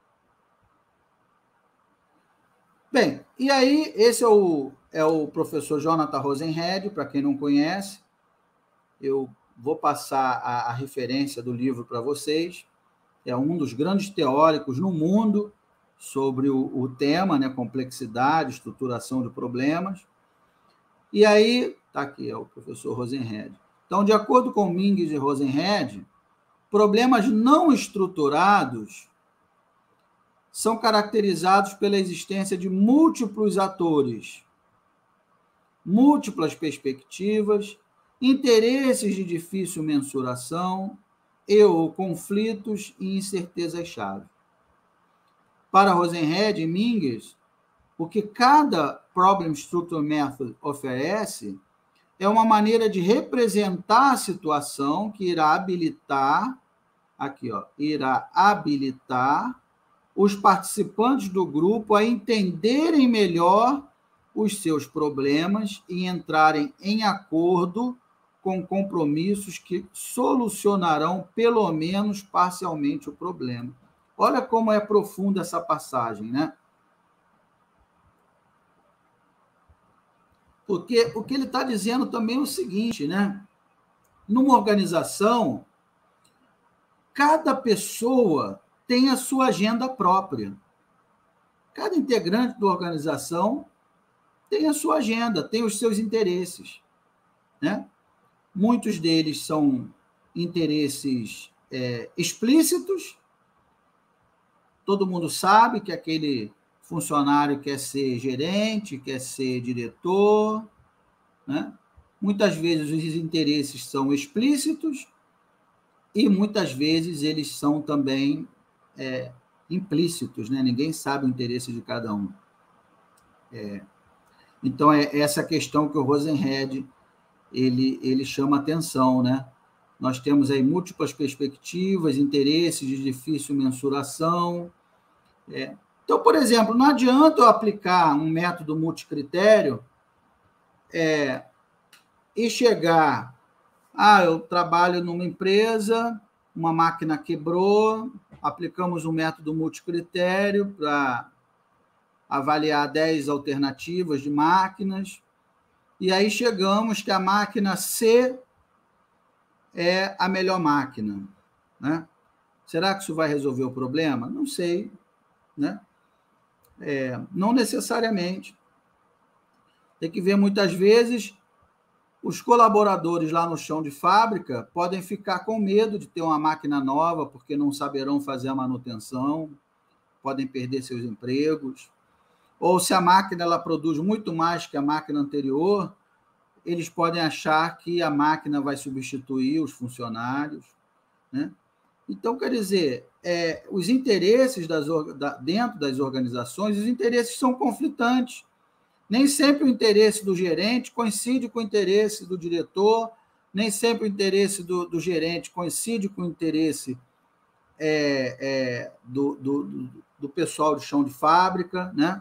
Bem, e aí, esse é o, é o professor Jonathan Rosenhead, para quem não conhece, eu vou passar a, a referência do livro para vocês, é um dos grandes teóricos no mundo sobre o, o tema, né, complexidade, estruturação de problemas, e aí, está aqui, é o professor Rosenhead. Então, de acordo com Mingues e Rosenhead, problemas não estruturados são caracterizados pela existência de múltiplos atores, múltiplas perspectivas, interesses de difícil mensuração e ou conflitos e incertezas-chave. Para Rosenhead e Mingues, o que cada Problem Structure Method oferece é uma maneira de representar a situação que irá habilitar, aqui, ó, irá habilitar os participantes do grupo a entenderem melhor os seus problemas e entrarem em acordo com compromissos que solucionarão, pelo menos parcialmente, o problema. Olha como é profunda essa passagem, né? Porque o que ele está dizendo também é o seguinte, né? Numa organização, cada pessoa tem a sua agenda própria. Cada integrante da organização tem a sua agenda, tem os seus interesses, né? Muitos deles são interesses é, explícitos. Todo mundo sabe que aquele funcionário quer ser gerente, quer ser diretor, né? Muitas vezes os interesses são explícitos e muitas vezes eles são também é, implícitos, né? Ninguém sabe o interesse de cada um. É, então, é essa questão que o Rosenhead ele, ele chama atenção, né? Nós temos aí múltiplas perspectivas, interesses de difícil mensuração. É. Então, por exemplo, não adianta eu aplicar um método multicritério é, e chegar... Ah, eu trabalho numa empresa, uma máquina quebrou, aplicamos um método multicritério para avaliar dez alternativas de máquinas, e aí chegamos que a máquina C é a melhor máquina, né? Será que isso vai resolver o problema? Não sei, né? É, não necessariamente. Tem que ver, muitas vezes, os colaboradores lá no chão de fábrica podem ficar com medo de ter uma máquina nova, porque não saberão fazer a manutenção, podem perder seus empregos. Ou se a máquina ela produz muito mais que a máquina anterior, eles podem achar que a máquina vai substituir os funcionários, né? Então, quer dizer, é, os interesses das, da, dentro das organizações, os interesses são conflitantes. Nem sempre o interesse do gerente coincide com o interesse do diretor, nem sempre o interesse do, do gerente coincide com o interesse é, é, do, do, do pessoal de chão de fábrica, né?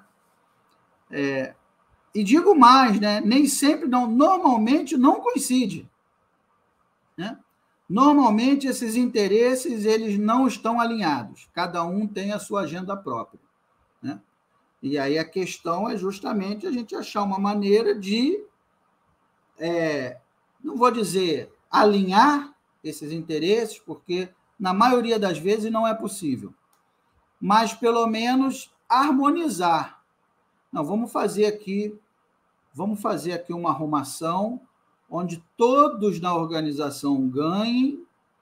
É, e digo mais, né? Nem sempre, não, normalmente não coincide, né? Normalmente esses interesses eles não estão alinhados, cada um tem a sua agenda própria, né? E aí a questão é justamente a gente achar uma maneira de, é, não vou dizer alinhar esses interesses, porque na maioria das vezes não é possível, mas pelo menos harmonizar. Não, vamos fazer aqui, vamos fazer aqui uma arrumação onde todos na organização ganhem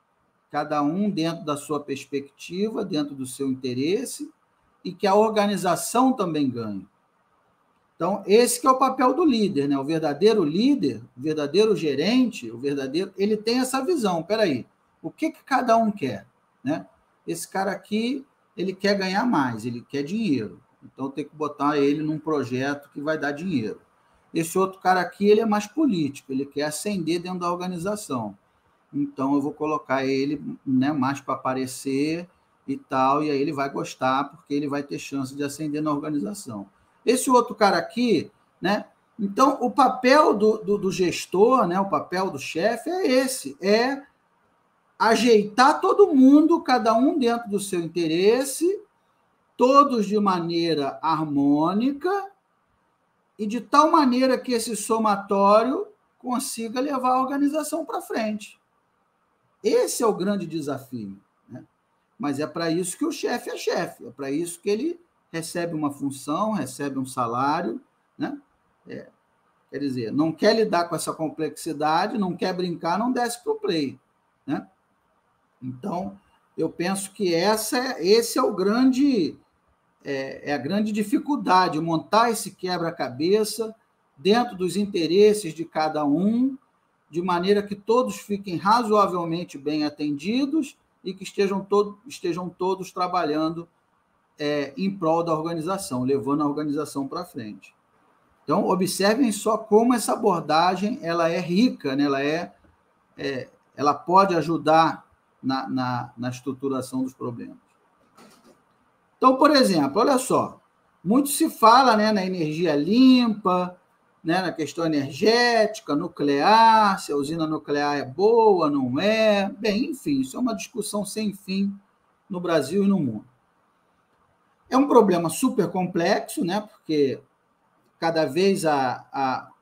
cada um dentro da sua perspectiva, dentro do seu interesse, e que a organização também ganhe. Então, esse que é o papel do líder, né? O verdadeiro líder, o verdadeiro gerente, o verdadeiro, ele tem essa visão. Espera aí, o que, que cada um quer, né? Esse cara aqui, ele quer ganhar mais, ele quer dinheiro. Então, tem que botar ele num projeto que vai dar dinheiro. Esse outro cara aqui, ele é mais político, ele quer ascender dentro da organização. Então, eu vou colocar ele, né, mais para aparecer e tal, e aí ele vai gostar, porque ele vai ter chance de ascender na organização. Esse outro cara aqui, né? Então, o papel do, do, do gestor, né, o papel do chefe é esse, é ajeitar todo mundo, cada um dentro do seu interesse, todos de maneira harmônica, e de tal maneira que esse somatório consiga levar a organização para frente. Esse é o grande desafio, né? Mas é para isso que o chefe é chefe, é para isso que ele recebe uma função, recebe um salário, né? É, quer dizer, não quer lidar com essa complexidade, não quer brincar, não desce para o play, né? Então, eu penso que essa é, esse é o grande, é, é a grande dificuldade, montar esse quebra-cabeça dentro dos interesses de cada um, de maneira que todos fiquem razoavelmente bem atendidos e que estejam, todo, estejam todos trabalhando É, em prol da organização, levando a organização para frente. Então, observem só como essa abordagem ela é rica, né? ela, é, é, ela pode ajudar na, na, na estruturação dos problemas. Então, por exemplo, olha só, muito se fala, né, na energia limpa, né, na questão energética, nuclear, se a usina nuclear é boa, não é. Bem, enfim, isso é uma discussão sem fim no Brasil e no mundo. É um problema super complexo, né? Porque cada vez a, a,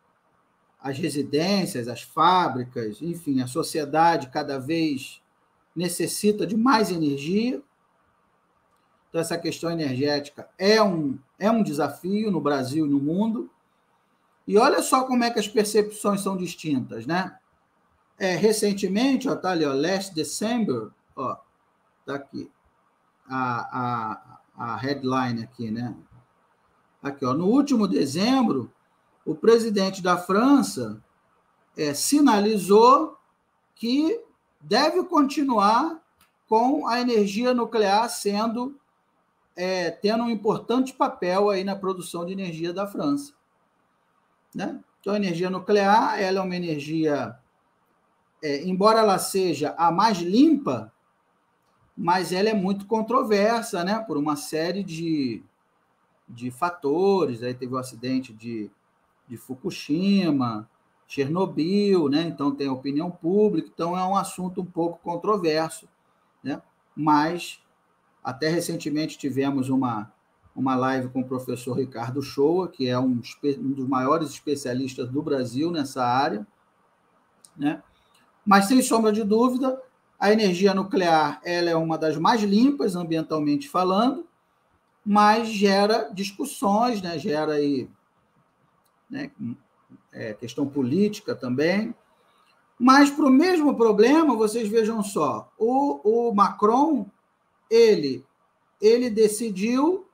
as residências, as fábricas, enfim, a sociedade cada vez necessita de mais energia. Então, essa questão energética é um, é um desafio no Brasil e no mundo. E olha só como é que as percepções são distintas, né? É, recentemente, ó, tá ali, ó, last December, ó, tá aqui, a, a a headline aqui, né? Aqui, ó, no último dezembro, o presidente da França é, sinalizou que deve continuar com a energia nuclear sendo, é, tendo um importante papel aí na produção de energia da França, né? Então, a energia nuclear, ela é uma energia, é, embora ela seja a mais limpa, mas ela é muito controversa, né? Por uma série de, de fatores. Aí teve o acidente de, de Fukushima, Chernobyl, né? Então tem a opinião pública, então é um assunto um pouco controverso, né? Mas até recentemente tivemos uma, uma live com o professor Ricardo Shoa, que é um, um dos maiores especialistas do Brasil nessa área, né? Mas, sem sombra de dúvida, a energia nuclear ela é uma das mais limpas, ambientalmente falando, mas gera discussões, né? Gera aí, né? É, questão política também. Mas, para o mesmo problema, vocês vejam só, o, o Macron, ele, ele decidiu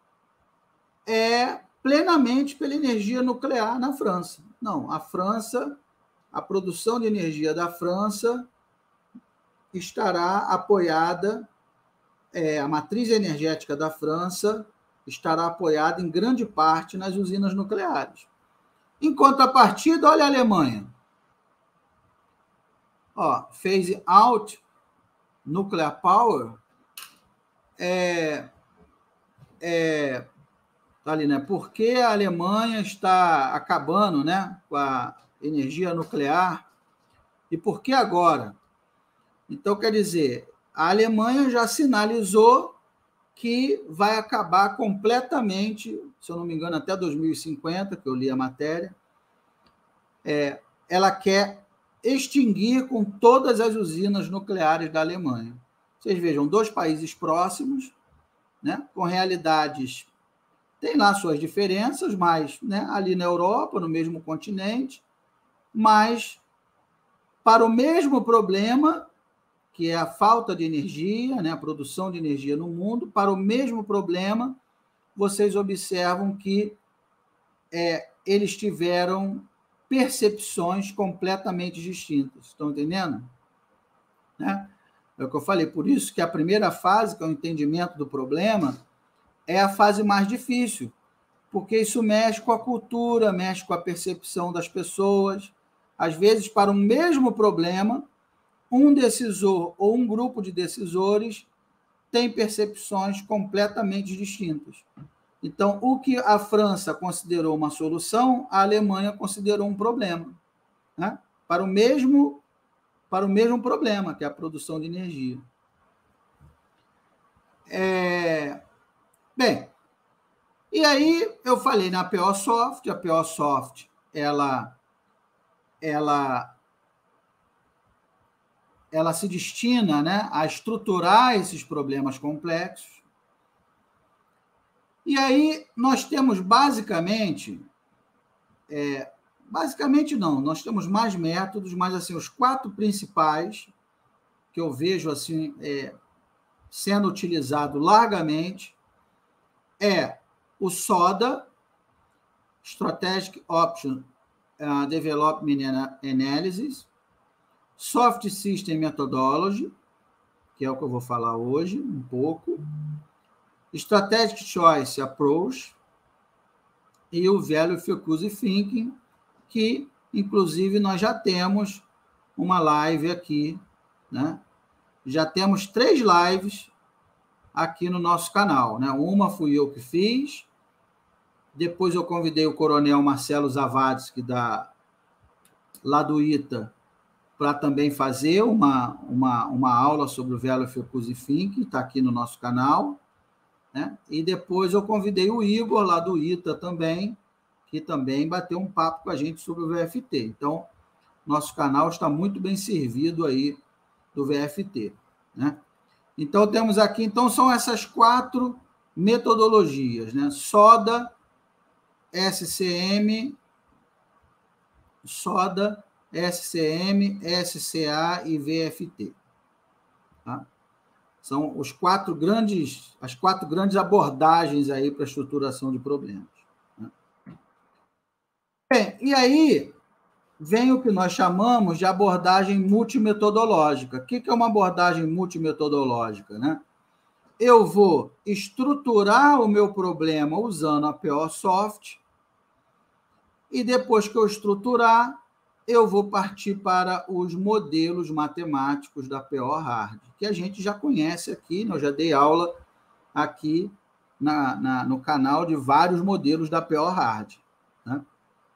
é, plenamente pela energia nuclear na França. Não, a França, a produção de energia da França estará apoiada, é, a matriz energética da França estará apoiada em grande parte nas usinas nucleares. Em contrapartida, olha a Alemanha. Ó, phase out nuclear power é, é tá ali, né? Porque a Alemanha está acabando, né, com a energia nuclear e por que agora? Então, quer dizer, a Alemanha já sinalizou que vai acabar completamente, se eu não me engano, até dois mil e cinquenta, que eu li a matéria, é, ela quer extinguir com todas as usinas nucleares da Alemanha. Vocês vejam, dois países próximos, né, com realidades, tem lá suas diferenças, mas, né, ali na Europa, no mesmo continente, mas para o mesmo problema, que é a falta de energia, né, a produção de energia no mundo. Para o mesmo problema, vocês observam que é, eles tiveram percepções completamente distintas. Estão entendendo? Né? É o que eu falei. Por isso que a primeira fase, que é o entendimento do problema, é a fase mais difícil, porque isso mexe com a cultura, mexe com a percepção das pessoas. Às vezes, para o mesmo problema, um decisor ou um grupo de decisores tem percepções completamente distintas. Então, o que a França considerou uma solução, a Alemanha considerou um problema, né? Para o mesmo, para o mesmo problema, que é a produção de energia. É... Bem, e aí eu falei na POSoft, a POSoft, ela, ela, ela se destina, né, a estruturar esses problemas complexos. E aí nós temos basicamente, é, basicamente não, nós temos mais métodos, mas assim, os quatro principais que eu vejo assim, é, sendo utilizado largamente é o SODA, Strategic Option uh, Development Analysis, Soft System Methodology, que é o que eu vou falar hoje um pouco, Strategic Choice Approach e o Value Focused Thinking, que, inclusive, nós já temos uma live aqui, né? Já temos três lives aqui no nosso canal, né? Uma fui eu que fiz, depois eu convidei o coronel Marcelo Zavadski, da, lá do I T A, para também fazer uma, uma, uma aula sobre o Value Focused Thinking, está aqui no nosso canal, né? E depois eu convidei o Igor, lá do I T A também, que também bateu um papo com a gente sobre o V F T. Então, nosso canal está muito bem servido aí do V F T, né? Então, temos aqui, então, são essas quatro metodologias, né? SODA, S C M, SODA, S C M, S C A e V F T. Tá? São os quatro grandes, as quatro grandes abordagens aí para a estruturação de problemas. Né? Bem, e aí vem o que nós chamamos de abordagem multimetodológica. O que é uma abordagem multimetodológica, né? Eu vou estruturar o meu problema usando a POSoft, e depois que eu estruturar, eu vou partir para os modelos matemáticos da POHard, que a gente já conhece aqui, né? Eu já dei aula aqui na, na, no canal de vários modelos da POHard. Né?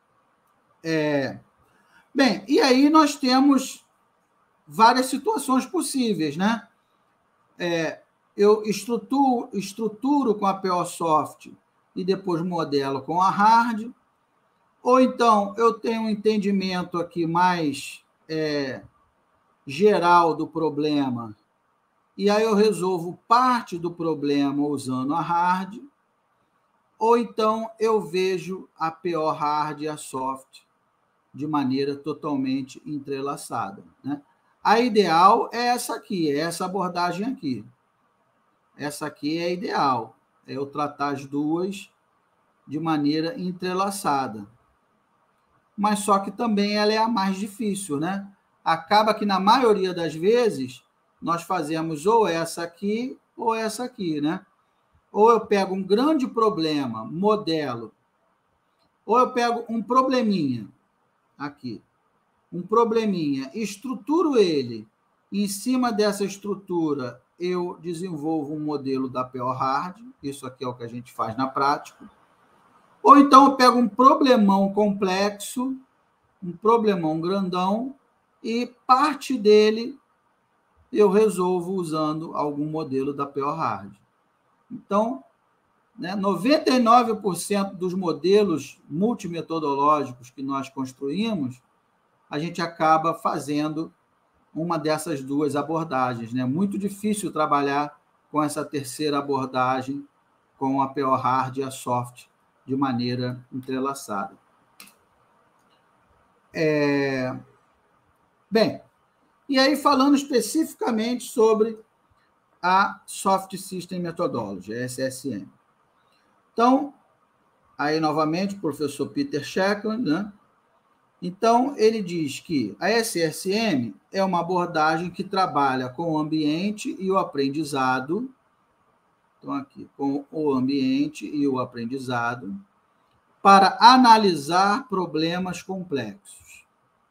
É, bem, e aí nós temos várias situações possíveis, né? É, eu estruturo, estruturo com a POSoft e depois modelo com a Hard, ou então eu tenho um entendimento aqui mais é, geral do problema, e aí eu resolvo parte do problema usando a Hard, ou então eu vejo a POHard e a Soft de maneira totalmente entrelaçada. Né? A ideal é essa aqui, é essa abordagem aqui. Essa aqui é a ideal, é eu tratar as duas de maneira entrelaçada. Mas só que também ela é a mais difícil, né? Acaba que, na maioria das vezes, nós fazemos ou essa aqui ou essa aqui, né? Ou eu pego um grande problema, modelo, ou eu pego um probleminha aqui, um probleminha, estruturo ele, em cima dessa estrutura eu desenvolvo um modelo da POHard, isso aqui é o que a gente faz na prática. Ou então eu pego um problemão complexo, um problemão grandão, e parte dele eu resolvo usando algum modelo da POHard. Então, né, noventa e nove por cento dos modelos multimetodológicos que nós construímos, a gente acaba fazendo uma dessas duas abordagens. É, né? Muito difícil trabalhar com essa terceira abordagem, com a POHard e a Soft, de maneira entrelaçada. É... Bem, E aí, falando especificamente sobre a Soft System Methodology, a S S M. Então, aí, novamente, o professor Peter Shackland, né? Então, ele diz que a S S M é uma abordagem que trabalha com o ambiente e o aprendizado. Então, aqui, com o ambiente e o aprendizado, para analisar problemas complexos.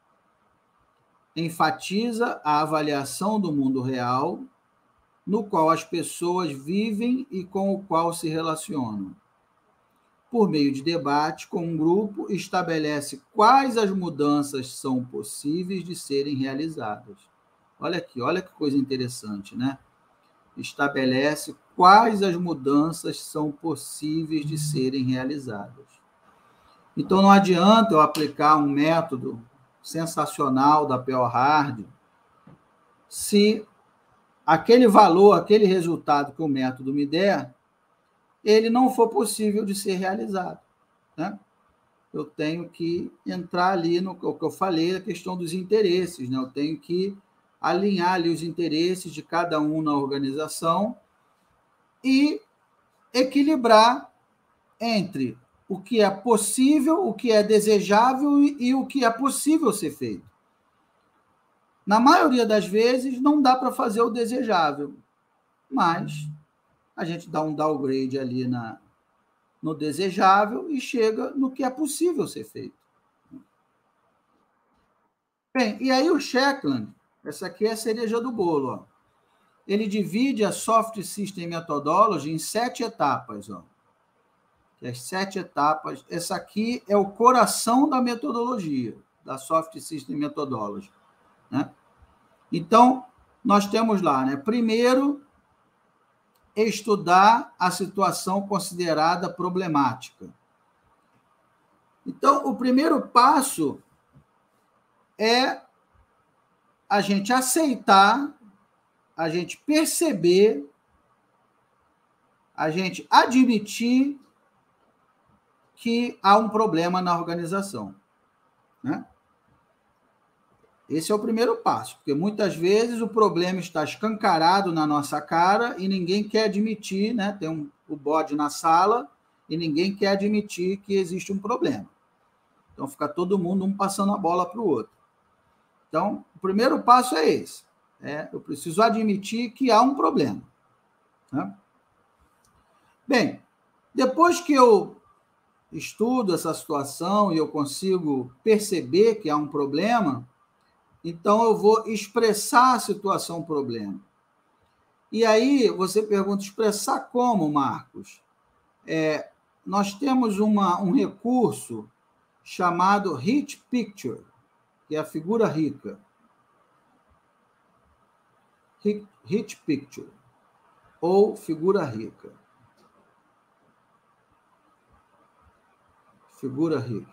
Enfatiza a avaliação do mundo real, no qual as pessoas vivem e com o qual se relacionam. Por meio de debate com um grupo, estabelece quais as mudanças são possíveis de serem realizadas. Olha aqui, olha que coisa interessante, né? Estabelece quais as mudanças são possíveis de serem realizadas. Então, não adianta eu aplicar um método sensacional da Pearl-Hard se aquele valor, aquele resultado que o método me der, ele não for possível de ser realizado, né? Eu tenho que entrar ali no que eu falei, a questão dos interesses, né? Eu tenho que alinhar ali os interesses de cada um na organização e equilibrar entre o que é possível, o que é desejável e, e o que é possível ser feito. Na maioria das vezes, não dá para fazer o desejável, mas a gente dá um downgrade ali na, no desejável e chega no que é possível ser feito. Bem, e aí o Shackland, essa aqui é a cereja do bolo, ó. Ele divide a Soft System Methodology em sete etapas, ó. As sete etapas. Essa aqui é o coração da metodologia, da Soft System Methodology, né? Então, nós temos lá, né? Primeiro, estudar a situação considerada problemática. Então, o primeiro passo é a gente aceitar, a gente perceber, a gente admitir que há um problema na organização, né? Esse é o primeiro passo, porque muitas vezes o problema está escancarado na nossa cara e ninguém quer admitir, né? Tem um, o bode na sala e ninguém quer admitir que existe um problema. Então, fica todo mundo um passando a bola para o outro. Então, o primeiro passo é esse. É, eu preciso admitir que há um problema, né? Bem, depois que eu estudo essa situação e eu consigo perceber que há um problema, então eu vou expressar a situação problema. E aí você pergunta, expressar como, Marcos? É, nós temos uma, um recurso chamado Rich Picture, que é a figura rica. Rich Picture, ou figura rica. Figura rica.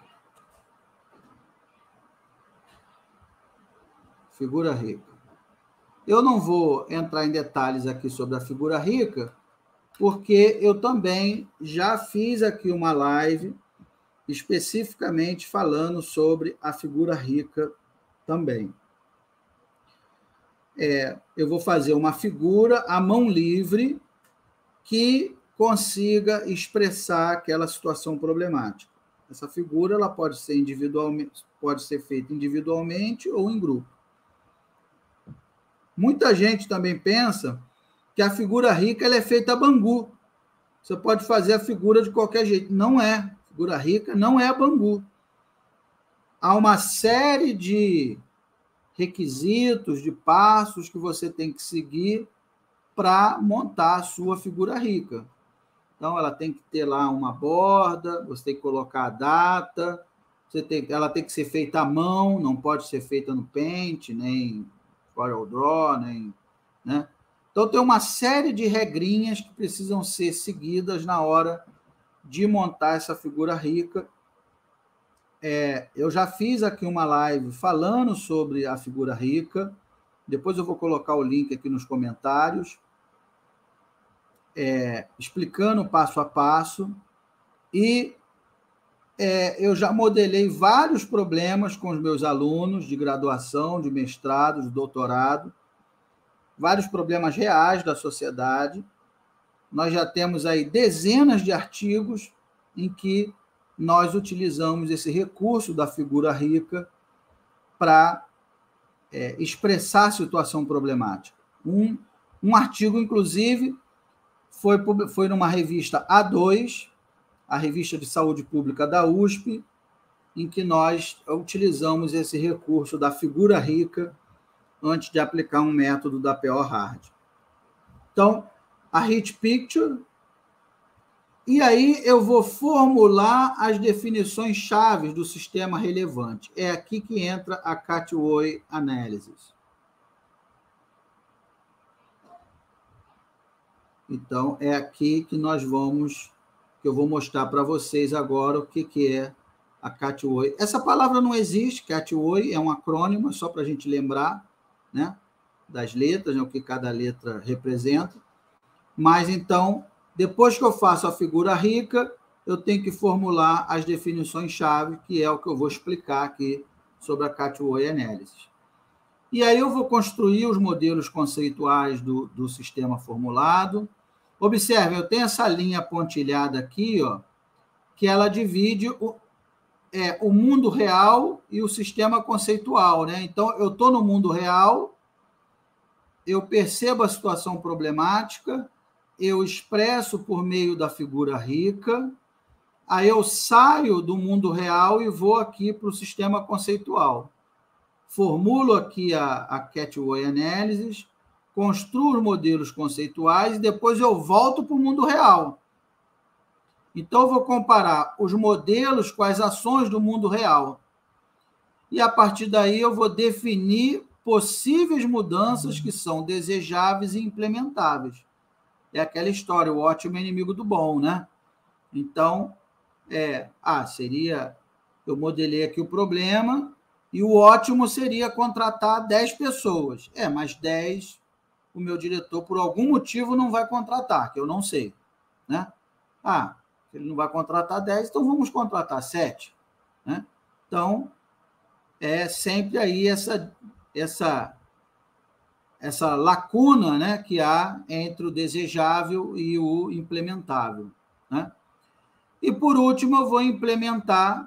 Figura rica. Eu não vou entrar em detalhes aqui sobre a figura rica, porque eu também já fiz aqui uma live especificamente falando sobre a figura rica também. É, eu vou fazer uma figura à mão livre que consiga expressar aquela situação problemática. Essa figura ela pode ser individualmente, pode ser feita individualmente ou em grupo. Muita gente também pensa que a figura rica ela é feita a Bangu. Você pode fazer a figura de qualquer jeito. Não é. A figura rica não é a Bangu. Há uma série de requisitos, de passos que você tem que seguir para montar a sua figura rica. Então, ela tem que ter lá uma borda, você tem que colocar a data, você tem, ela tem que ser feita à mão, não pode ser feita no Paint, nem Corel Draw, nem, né? Então, tem uma série de regrinhas que precisam ser seguidas na hora de montar essa figura rica. É, eu já fiz aqui uma live falando sobre a figura rica, depois eu vou colocar o link aqui nos comentários, é, explicando passo a passo, e é, eu já modelei vários problemas com os meus alunos de graduação, de mestrado, de doutorado, vários problemas reais da sociedade. Nós já temos aí dezenas de artigos em que nós utilizamos esse recurso da figura rica para é, expressar a situação problemática. Um, um artigo, inclusive, foi, foi numa revista A dois, a revista de saúde pública da U S P, em que nós utilizamos esse recurso da figura rica antes de aplicar um método da P O Hard. Então, a Rich Picture, e aí eu vou formular as definições chaves do sistema relevante. É aqui que entra a Cataway Analysis. Então, é aqui que nós vamos, que eu vou mostrar para vocês agora o que, que é a Cataway. Essa palavra não existe, Cataway é um acrônimo, só para a gente lembrar, né, das letras, né, o que cada letra representa. Mas, então, depois que eu faço a figura rica, eu tenho que formular as definições-chave, que é o que eu vou explicar aqui sobre a Cataway Analysis. E aí eu vou construir os modelos conceituais do, do sistema formulado. Observe, eu tenho essa linha pontilhada aqui, ó, que ela divide o, é, o mundo real e o sistema conceitual, né? Então, eu estou no mundo real, eu percebo a situação problemática, eu expresso por meio da figura rica, aí eu saio do mundo real e vou aqui para o sistema conceitual. Formulo aqui a, a Cataway Analysis, construo os modelos conceituais e depois eu volto para o mundo real. Então, eu vou comparar os modelos com as ações do mundo real. E, a partir daí, eu vou definir possíveis mudanças que são desejáveis e implementáveis. É aquela história, o ótimo é inimigo do bom, né? Então, é, ah, seria, eu modelei aqui o problema, e o ótimo seria contratar dez pessoas. É, mas dez, o meu diretor, por algum motivo, não vai contratar, que eu não sei, né? Ah, ele não vai contratar dez, então vamos contratar sete, né? Então, é sempre aí essa... essa essa lacuna, né, que há entre o desejável e o implementável, né? E, por último, eu vou implementar,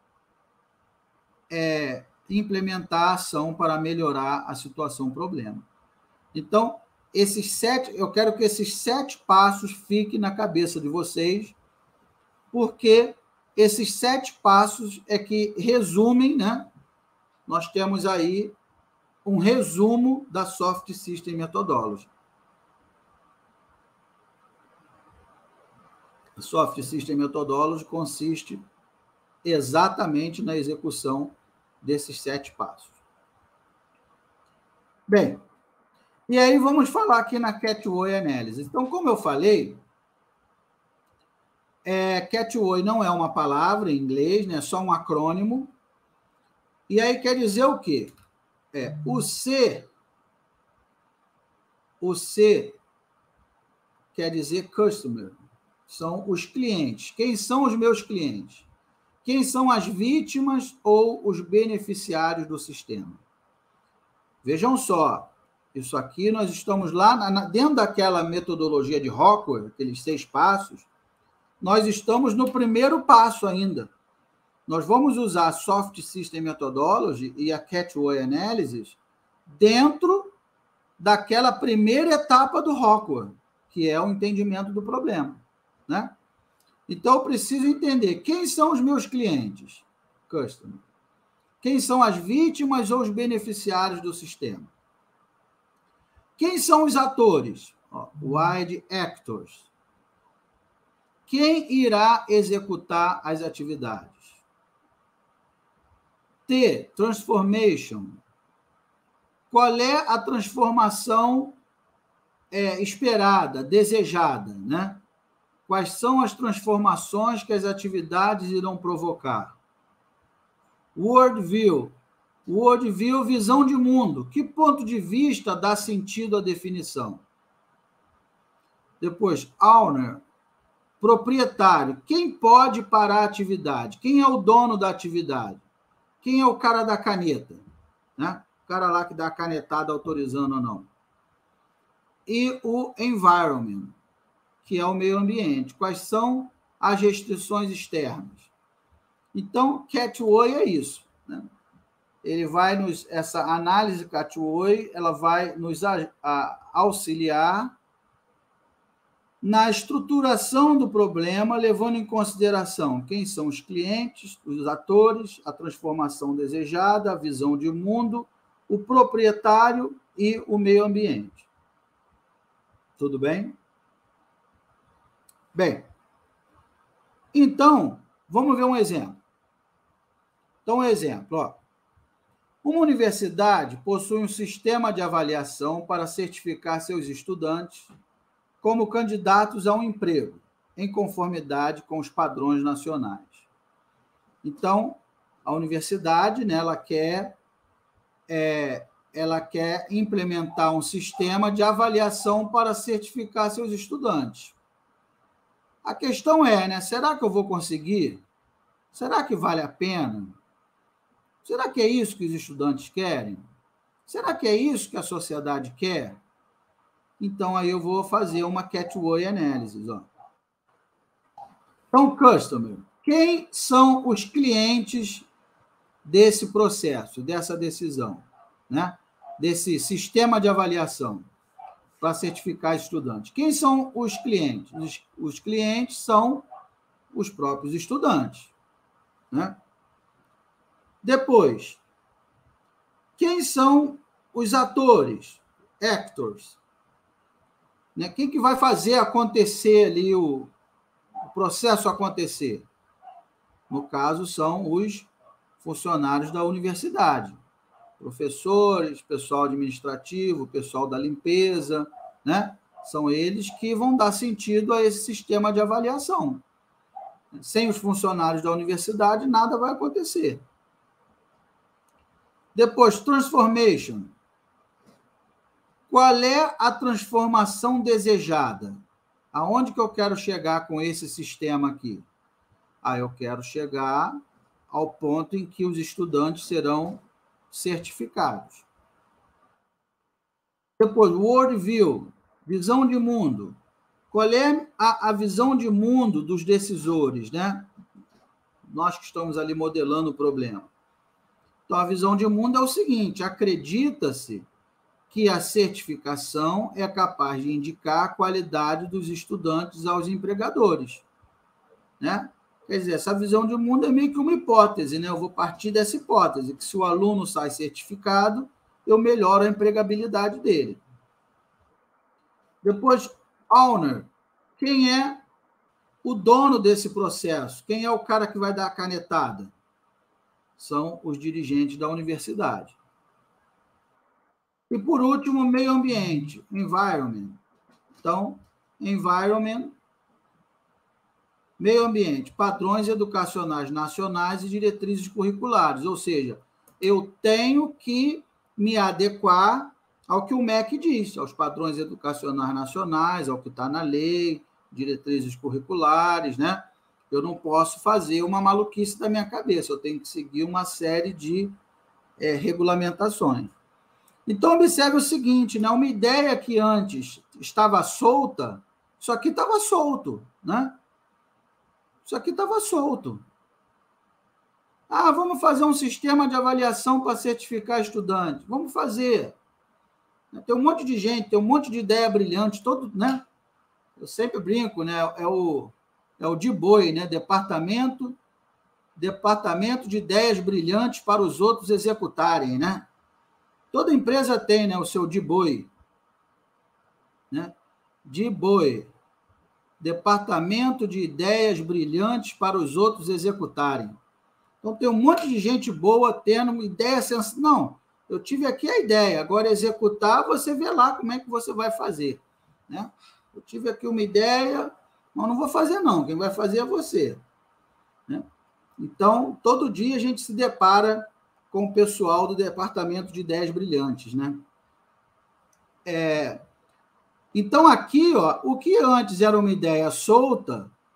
é, implementar a ação para melhorar a situação problema. Então, esses sete, eu quero que esses sete passos fiquem na cabeça de vocês, porque esses sete passos é que resumem, né? Nós temos aí um resumo da Soft System Methodology. A Soft System Methodology consiste exatamente na execução desses sete passos. Bem, e aí vamos falar aqui na Cataway Analysis. Então, como eu falei, é, Cataway não é uma palavra em inglês, né, é só um acrônimo. E aí quer dizer o quê? É, o C, o C quer dizer customer, são os clientes. Quem são os meus clientes? Quem são as vítimas ou os beneficiários do sistema? Vejam só, isso aqui nós estamos lá, na, dentro daquela metodologia de Rockwell, aqueles seis passos, nós estamos no primeiro passo ainda. Nós vamos usar a Soft System Methodology e a Cataway Analysis dentro daquela primeira etapa do Rockwell, que é o entendimento do problema, né? Então, eu preciso entender quem são os meus clientes, customer, quem são as vítimas ou os beneficiários do sistema, quem são os atores, ó, wide actors, quem irá executar as atividades. T, transformation. Qual é a transformação é, esperada, desejada, né? Quais são as transformações que as atividades irão provocar? Worldview. Worldview, visão de mundo. Que ponto de vista dá sentido à definição? Depois, owner. Proprietário. Quem pode parar a atividade? Quem é o dono da atividade? Quem é o cara da caneta? Né? O cara lá que dá a canetada autorizando ou não. E o environment, que é o meio ambiente. Quais são as restrições externas? Então, Catway é isso. Né? Ele vai nos... Essa análise Catway, ela vai nos a, a, auxiliar na estruturação do problema, levando em consideração quem são os clientes, os atores, a transformação desejada, a visão de mundo, o proprietário e o meio ambiente. Tudo bem? Bem, então, vamos ver um exemplo. Então, um exemplo, ó. Uma universidade possui um sistema de avaliação para certificar seus estudantes como candidatos a um emprego, em conformidade com os padrões nacionais. Então, a universidade, né, ela quer, é, ela quer implementar um sistema de avaliação para certificar seus estudantes. A questão é, né, será que eu vou conseguir? Será que vale a pena? Será que é isso que os estudantes querem? Será que é isso que a sociedade quer? Então, aí eu vou fazer uma Catway Analysis. Ó. Então, customer. Quem são os clientes desse processo, dessa decisão, né? Desse sistema de avaliação para certificar estudantes? Quem são os clientes? Os, os clientes são os próprios estudantes. Né? Depois, quem são os atores? Actors. Né? Quem que vai fazer acontecer ali o, o processo acontecer? No caso, são os funcionários da universidade. Professores, pessoal administrativo, pessoal da limpeza, né? São eles que vão dar sentido a esse sistema de avaliação. Sem os funcionários da universidade, nada vai acontecer. Depois, transformation. Qual é a transformação desejada? Aonde que eu quero chegar com esse sistema aqui? Ah, eu quero chegar ao ponto em que os estudantes serão certificados. Depois, worldview, visão de mundo. Qual é a, a visão de mundo dos decisores, né? Nós que estamos ali modelando o problema. Então, a visão de mundo é o seguinte: acredita-se que a certificação é capaz de indicar a qualidade dos estudantes aos empregadores, né? Quer dizer, essa visão de mundo é meio que uma hipótese, né? Eu vou partir dessa hipótese, que se o aluno sai certificado, eu melhoro a empregabilidade dele. Depois, owner. Quem é o dono desse processo? Quem é o cara que vai dar a canetada? São os dirigentes da universidade. E, por último, meio ambiente, environment. Então, environment, meio ambiente, padrões educacionais nacionais e diretrizes curriculares. Ou seja, eu tenho que me adequar ao que o M E C diz, aos padrões educacionais nacionais, ao que está na lei, diretrizes curriculares, né? Eu não posso fazer uma maluquice da minha cabeça, eu tenho que seguir uma série de é, regulamentações. Então, observe o seguinte, né? Uma ideia que antes estava solta, isso aqui estava solto, né? Isso aqui estava solto. Ah, vamos fazer um sistema de avaliação para certificar estudantes. Vamos fazer. Tem um monte de gente, tem um monte de ideia brilhante, todo, né? Eu sempre brinco, né? É o, é o D B O I, né? Departamento, Departamento de Ideias Brilhantes para os Outros Executarem, né? Toda empresa tem, né, o seu D B O I. Né? D B O I. Departamento de Ideias Brilhantes para os Outros Executarem. Então, tem um monte de gente boa tendo uma ideia sensacional. Não, eu tive aqui a ideia, agora executar, você vê lá como é que você vai fazer. Né? Eu tive aqui uma ideia, mas não vou fazer, não. Quem vai fazer é você. Né? Então, todo dia a gente se depara com o pessoal do Departamento de Ideias Brilhantes, né? É, então, aqui, ó, o que antes era uma ideia solta,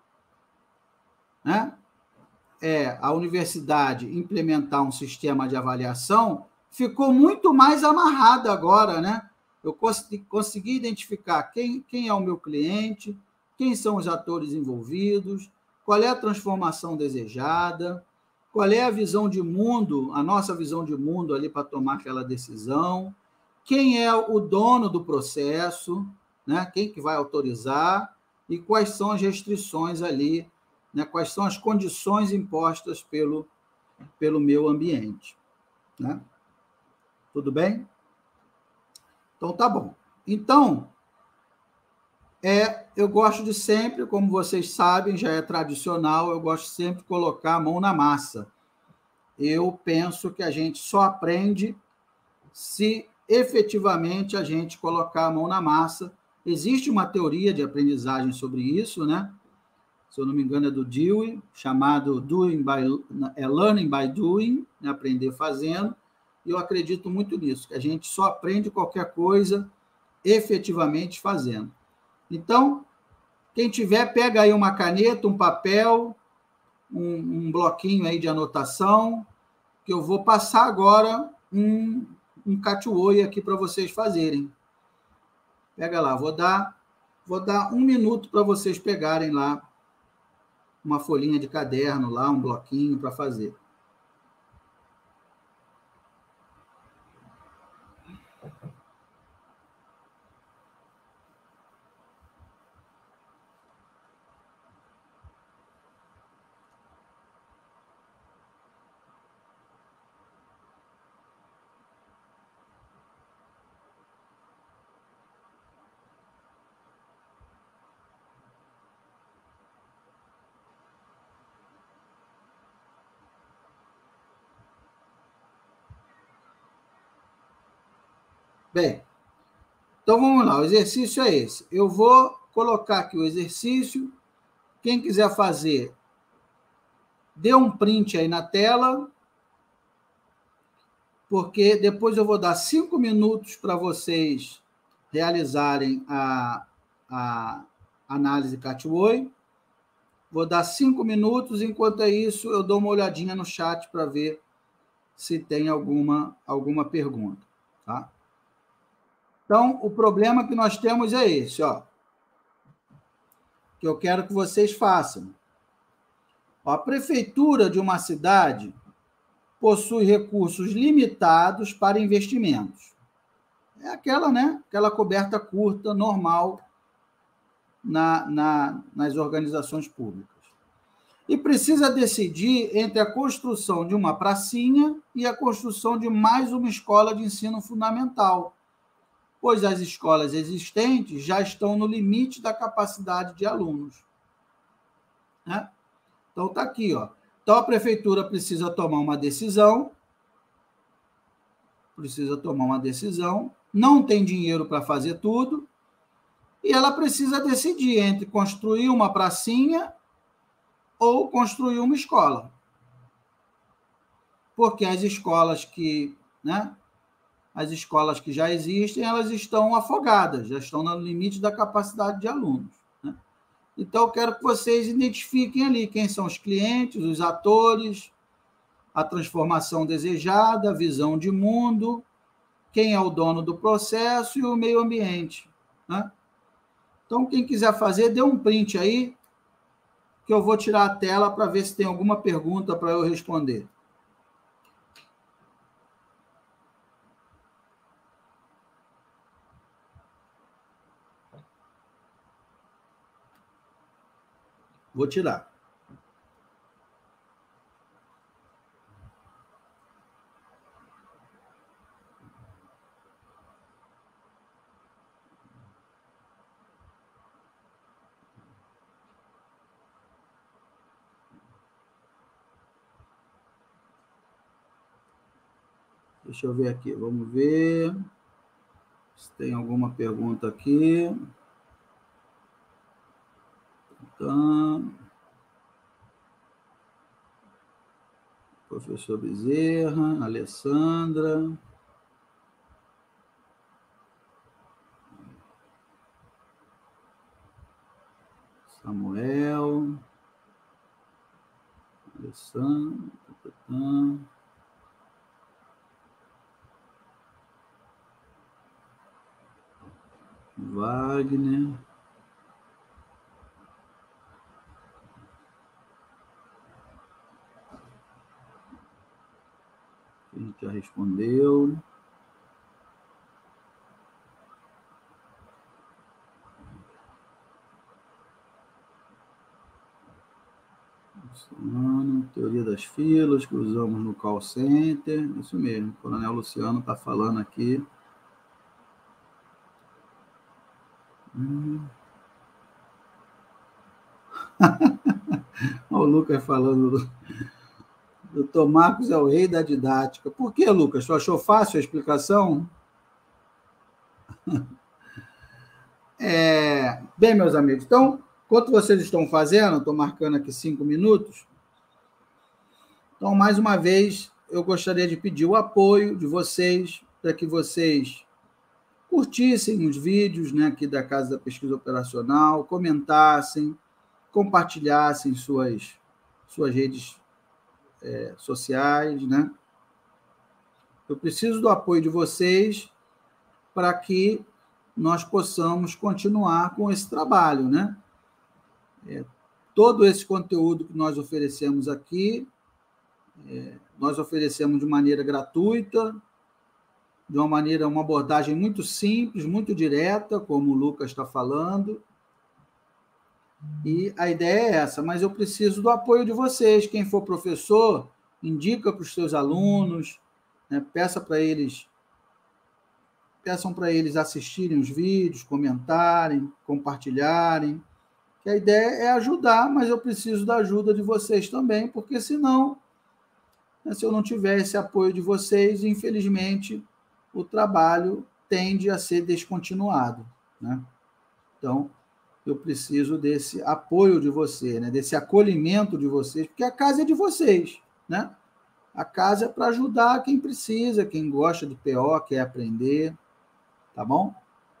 né, é a universidade implementar um sistema de avaliação, ficou muito mais amarrada agora, né? Eu consegui identificar quem, quem é o meu cliente, quem são os atores envolvidos, qual é a transformação desejada, qual é a visão de mundo, a nossa visão de mundo ali para tomar aquela decisão, quem é o dono do processo, né? Quem que vai autorizar e quais são as restrições ali, né? Quais são as condições impostas pelo, pelo meu ambiente, né? Tudo bem? Então, tá bom. Então, é, eu gosto de sempre, como vocês sabem, já é tradicional, eu gosto sempre de colocar a mão na massa. Eu penso que a gente só aprende se efetivamente a gente colocar a mão na massa. Existe uma teoria de aprendizagem sobre isso, né? Se eu não me engano, é do Dewey, chamado doing by, é Learning by Doing, né? Aprender fazendo, e eu acredito muito nisso, que a gente só aprende qualquer coisa efetivamente fazendo. Então, quem tiver, pega aí uma caneta, um papel, um, um bloquinho aí de anotação, que eu vou passar agora um, um catch-oi aqui para vocês fazerem. Pega lá, vou dar, vou dar um minuto para vocês pegarem lá uma folhinha de caderno, lá um bloquinho para fazer. Bem, então vamos lá, o exercício é esse. Eu vou colocar aqui o exercício. Quem quiser fazer, dê um print aí na tela, porque depois eu vou dar cinco minutos para vocês realizarem a, a análise catch-oi. Vou dar cinco minutos, enquanto é isso, eu dou uma olhadinha no chat para ver se tem alguma, alguma pergunta. Tá? Então, o problema que nós temos é esse, ó, que eu quero que vocês façam. Ó, a prefeitura de uma cidade possui recursos limitados para investimentos. É aquela, né? Aquela coberta curta, normal, na, na, nas organizações públicas. E precisa decidir entre a construção de uma pracinha e a construção de mais uma escola de ensino fundamental, pois as escolas existentes já estão no limite da capacidade de alunos. Né? Então, está aqui, ó. Então, a prefeitura precisa tomar uma decisão, precisa tomar uma decisão, não tem dinheiro para fazer tudo, e ela precisa decidir entre construir uma pracinha ou construir uma escola. Porque as escolas que, né, as escolas que já existem, elas estão afogadas, já estão no limite da capacidade de alunos. Né? Então, eu quero que vocês identifiquem ali quem são os clientes, os atores, a transformação desejada, a visão de mundo, quem é o dono do processo e o meio ambiente. Né? Então, quem quiser fazer, dê um print aí, que eu vou tirar a tela para ver se tem alguma pergunta para eu responder. Vou tirar. Deixa eu ver aqui, vamos ver se tem alguma pergunta aqui. Então, professor Bezerra, Alessandra, Samuel, Alessandro. Wagner. A gente já respondeu. Luciano, teoria das filas que usamos no call center. Isso mesmo, o Coronel Luciano está falando aqui. Hum. O Lucas falando do doutor Marcos é o rei da didática. Por que, Lucas? Tu achou fácil a explicação? É, bem, meus amigos, então, enquanto vocês estão fazendo, estou marcando aqui cinco minutos, então, mais uma vez, eu gostaria de pedir o apoio de vocês, para que vocês curtissem os vídeos, né, aqui da Casa da Pesquisa Operacional, comentassem, compartilhassem suas, suas redes é, sociais, né? Eu preciso do apoio de vocês para que nós possamos continuar com esse trabalho, né? É, todo esse conteúdo que nós oferecemos aqui, é, nós oferecemos de maneira gratuita, de uma maneira, uma abordagem muito simples, muito direta, como o Lucas está falando, e a ideia é essa, mas eu preciso do apoio de vocês. Quem for professor, indica para os seus alunos, né, peça para eles, peçam para eles assistirem os vídeos, comentarem, compartilharem, que a ideia é ajudar, mas eu preciso da ajuda de vocês também, porque senão, né, se eu não tiver esse apoio de vocês, infelizmente, o trabalho tende a ser descontinuado, né? Então, eu preciso desse apoio de você, né? Desse acolhimento de vocês, porque a casa é de vocês, né? A casa é para ajudar quem precisa, quem gosta de P O, quer aprender, tá bom?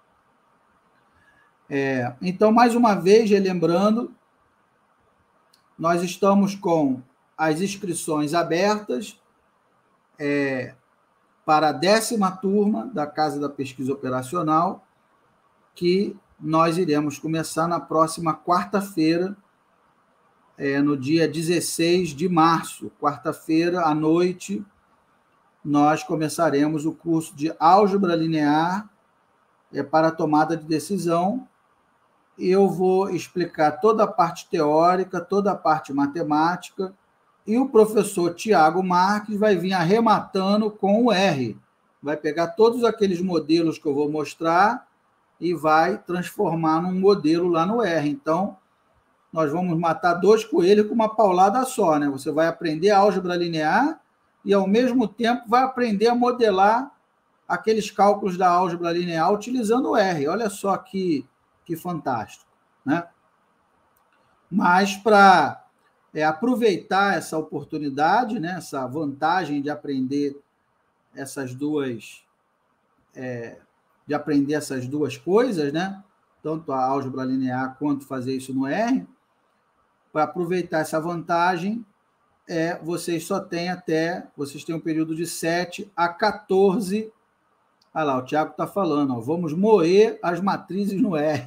É, então, mais uma vez, relembrando, nós estamos com as inscrições abertas é, para a décima turma da Casa da Pesquisa Operacional, que nós iremos começar na próxima quarta-feira, é, no dia dezesseis de março, quarta-feira, à noite, nós começaremos o curso de Álgebra Linear é, para a tomada de decisão. Eu vou explicar toda a parte teórica, toda a parte matemática, e o professor Tiago Marques vai vir arrematando com o R. Vai pegar todos aqueles modelos que eu vou mostrar e vai transformar num modelo lá no R. Então, nós vamos matar dois coelhos com uma paulada só, né? Você vai aprender a álgebra linear e, ao mesmo tempo, vai aprender a modelar aqueles cálculos da álgebra linear utilizando o R. Olha só que, que fantástico, né? Mas, para é, aproveitar essa oportunidade, né, essa vantagem de aprender essas duas... É, de aprender essas duas coisas, né? Tanto a álgebra linear quanto fazer isso no R, para aproveitar essa vantagem, é, vocês só têm até, vocês têm um período de sete a quatorze, olha lá, o Tiago está falando, ó, vamos moer as matrizes no R.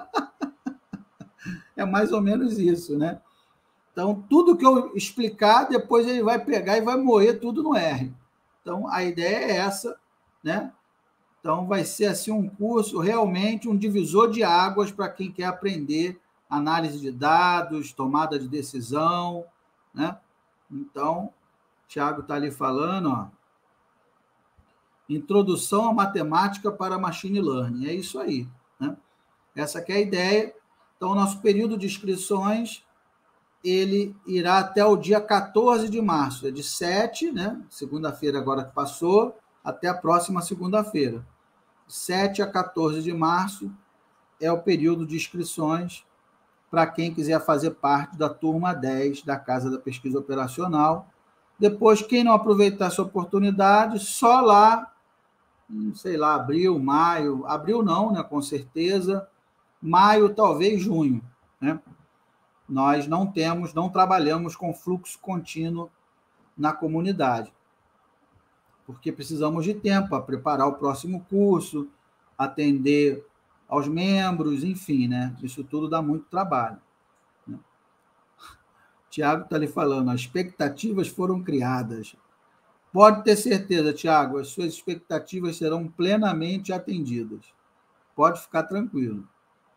É mais ou menos isso, né? Então, tudo que eu explicar, depois ele vai pegar e vai moer tudo no R. Então, a ideia é essa, né? Então, vai ser assim um curso, realmente um divisor de águas para quem quer aprender análise de dados, tomada de decisão, né? Então, o Thiago está ali falando, ó, introdução à matemática para machine learning. É isso aí, né? Essa que é a ideia. Então, o nosso período de inscrições, ele irá até o dia quatorze de março, é de sete, né? Segunda-feira agora que passou, até a próxima segunda-feira. sete a quatorze de março é o período de inscrições para quem quiser fazer parte da turma dez da Casa da Pesquisa Operacional. Depois, quem não aproveitar essa oportunidade, só lá, sei lá, abril, maio, abril não, né, com certeza, maio, talvez junho, né? nós não temos, não trabalhamos com fluxo contínuo na comunidade, porque precisamos de tempo para preparar o próximo curso, atender aos membros, enfim, né? Isso tudo dá muito trabalho. Né? Tiago está ali falando, as expectativas foram criadas. Pode ter certeza, Tiago, as suas expectativas serão plenamente atendidas. Pode ficar tranquilo.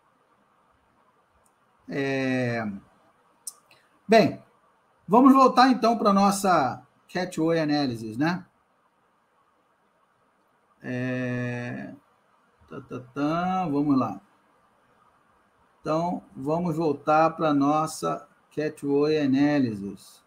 É... Bem, vamos voltar então para a nossa Catchway Analysis, né? É... Tá, tá, tá. Vamos lá. Então, vamos voltar para a nossa Catchway Analysis.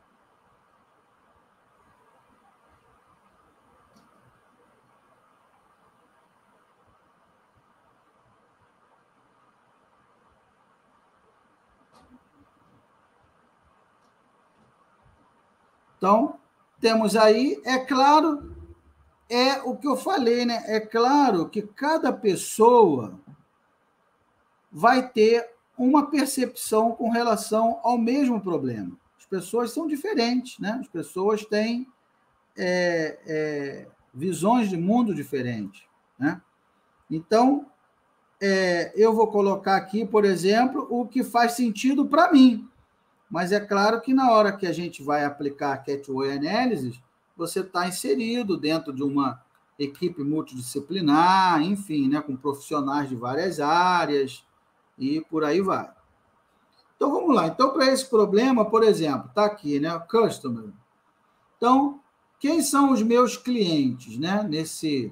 Então, temos aí, é claro, é o que eu falei, né? É claro que cada pessoa vai ter uma percepção com relação ao mesmo problema. As pessoas são diferentes, né? As pessoas têm é, é, visões de mundo diferentes, né? Então, é, eu vou colocar aqui, por exemplo, o que faz sentido para mim. Mas é claro que na hora que a gente vai aplicar a Catchway Analysis, você está inserido dentro de uma equipe multidisciplinar, enfim, né, com profissionais de várias áreas e por aí vai. Então, vamos lá. Então, para esse problema, por exemplo, está aqui, né, Customer. Então, quem são os meus clientes, né, nesse,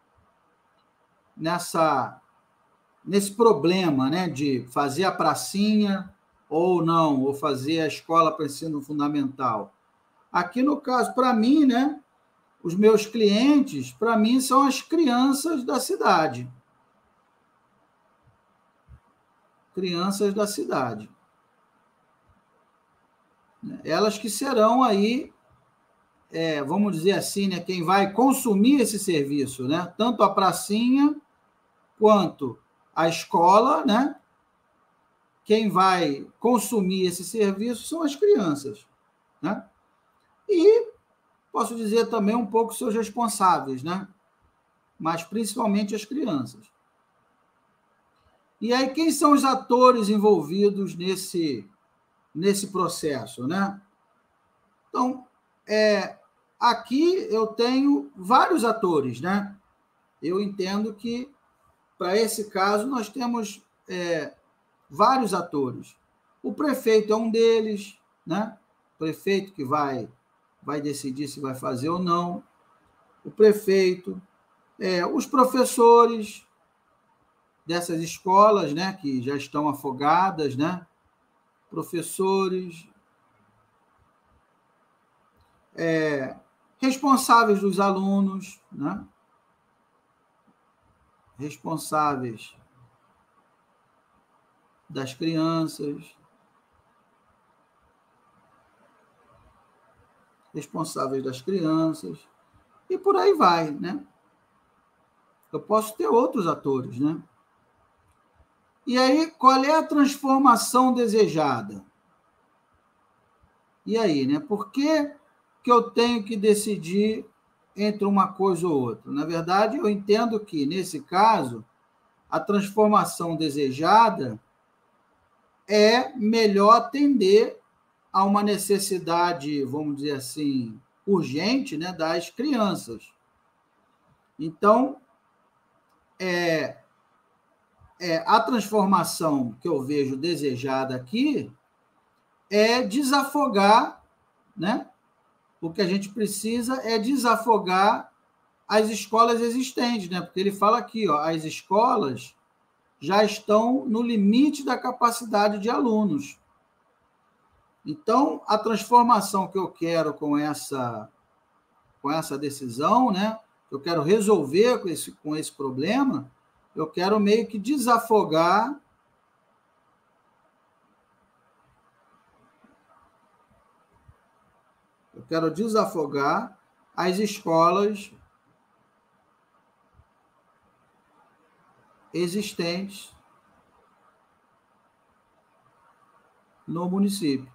nessa, nesse problema, né, de fazer a pracinha ou não, ou fazer a escola para ensino fundamental. Aqui, no caso, para mim, né, os meus clientes, para mim, são as crianças da cidade. Crianças da cidade. Elas que serão aí, é, vamos dizer assim, né, quem vai consumir esse serviço, né? Tanto a pracinha quanto a escola, né? Quem vai consumir esse serviço são as crianças, né? E posso dizer também um pouco seus responsáveis, né? Mas principalmente as crianças. E aí, quem são os atores envolvidos nesse, nesse processo, né? Então, é, aqui eu tenho vários atores, né? Eu entendo que, para esse caso, nós temos é, vários atores. O prefeito é um deles, né? O prefeito que vai, vai decidir se vai fazer ou não. O prefeito, é, os professores dessas escolas, né, que já estão afogadas, né? Professores, é, responsáveis dos alunos, né? Responsáveis das crianças, responsáveis das crianças, e por aí vai, né? Eu posso ter outros atores, né? E aí, qual é a transformação desejada? E aí, né? Por que, que eu tenho que decidir entre uma coisa ou outra? Na verdade, eu entendo que, nesse caso, a transformação desejada é melhor atender a uma necessidade, vamos dizer assim, urgente, né, das crianças. Então, é, é, a transformação que eu vejo desejada aqui é desafogar, né? O que a gente precisa é desafogar as escolas existentes, né? Porque ele fala aqui, ó, as escolas já estão no limite da capacidade de alunos. Então, a transformação que eu quero com essa, com essa decisão, né? Eu quero resolver com esse, com esse problema, eu quero meio que desafogar eu quero desafogar as escolas existentes no município.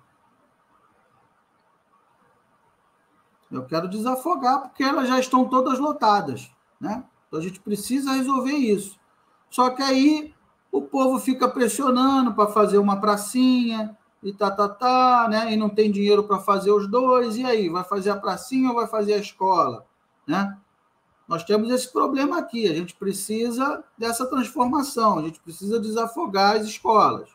Eu quero desafogar, porque elas já estão todas lotadas, né? Então, a gente precisa resolver isso. Só que aí o povo fica pressionando para fazer uma pracinha e tá, tá, tá, né? E não tem dinheiro para fazer os dois. E aí, vai fazer a pracinha ou vai fazer a escola, né? Nós temos esse problema aqui. A gente precisa dessa transformação. A gente precisa desafogar as escolas.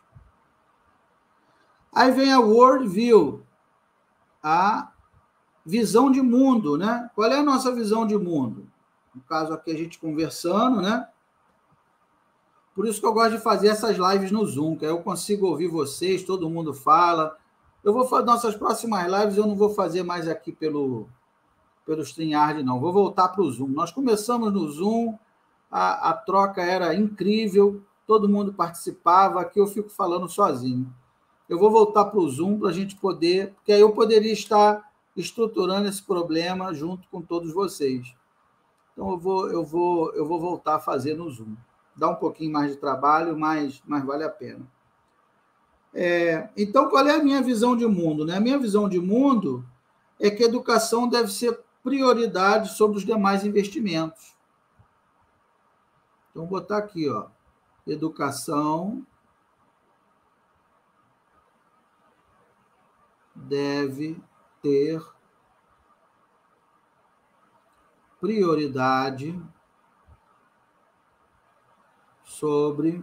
Aí vem a World View, a visão de mundo, né? Qual é a nossa visão de mundo? No caso aqui, a gente conversando, né? Por isso que eu gosto de fazer essas lives no Zoom, que aí eu consigo ouvir vocês, todo mundo fala. Eu vou fazer nossas próximas lives, eu não vou fazer mais aqui pelo, pelo StreamYard, não. Vou voltar para o Zoom. Nós começamos no Zoom, a, a troca era incrível, todo mundo participava, aqui eu fico falando sozinho. Eu vou voltar para o Zoom para a gente poder, porque aí eu poderia estar estruturando esse problema junto com todos vocês. Então, eu vou, eu vou, eu vou voltar a fazer no Zoom. Dá um pouquinho mais de trabalho, mas, mas vale a pena. É, então, qual é a minha visão de mundo, né? A minha visão de mundo é que a educação deve ser prioridade sobre os demais investimentos. Então, vou botar aqui, ó, educação deve ter prioridade sobre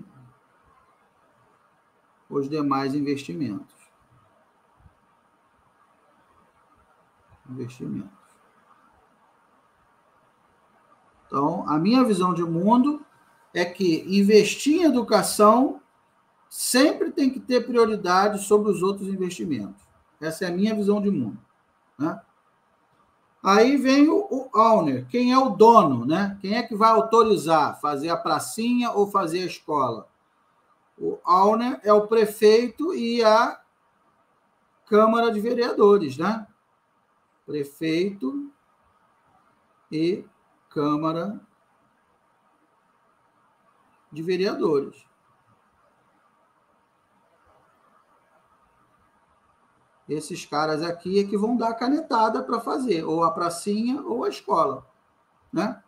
os demais investimentos. Investimentos. Então, a minha visão de mundo é que investir em educação sempre tem que ter prioridade sobre os outros investimentos. Essa é a minha visão de mundo, né? Aí vem o, o owner, quem é o dono, né? Quem é que vai autorizar fazer a pracinha ou fazer a escola? O owner é o prefeito e a Câmara de Vereadores, né? Prefeito e Câmara de Vereadores. Esses caras aqui é que vão dar a canetada para fazer, ou a pracinha ou a escola, né?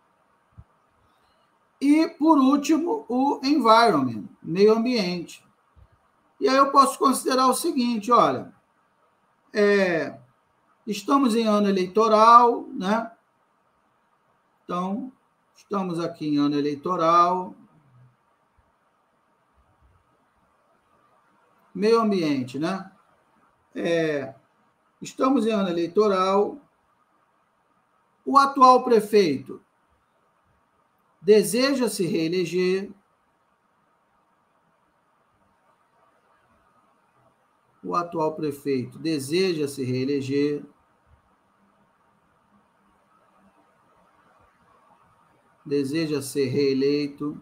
E, por último, o environment, meio ambiente. E aí eu posso considerar o seguinte, olha, é, estamos em ano eleitoral, né? Então, estamos aqui em ano eleitoral. Meio ambiente, né? É, estamos em ano eleitoral. O atual prefeito deseja se reeleger. O atual prefeito deseja se reeleger. Deseja ser reeleito,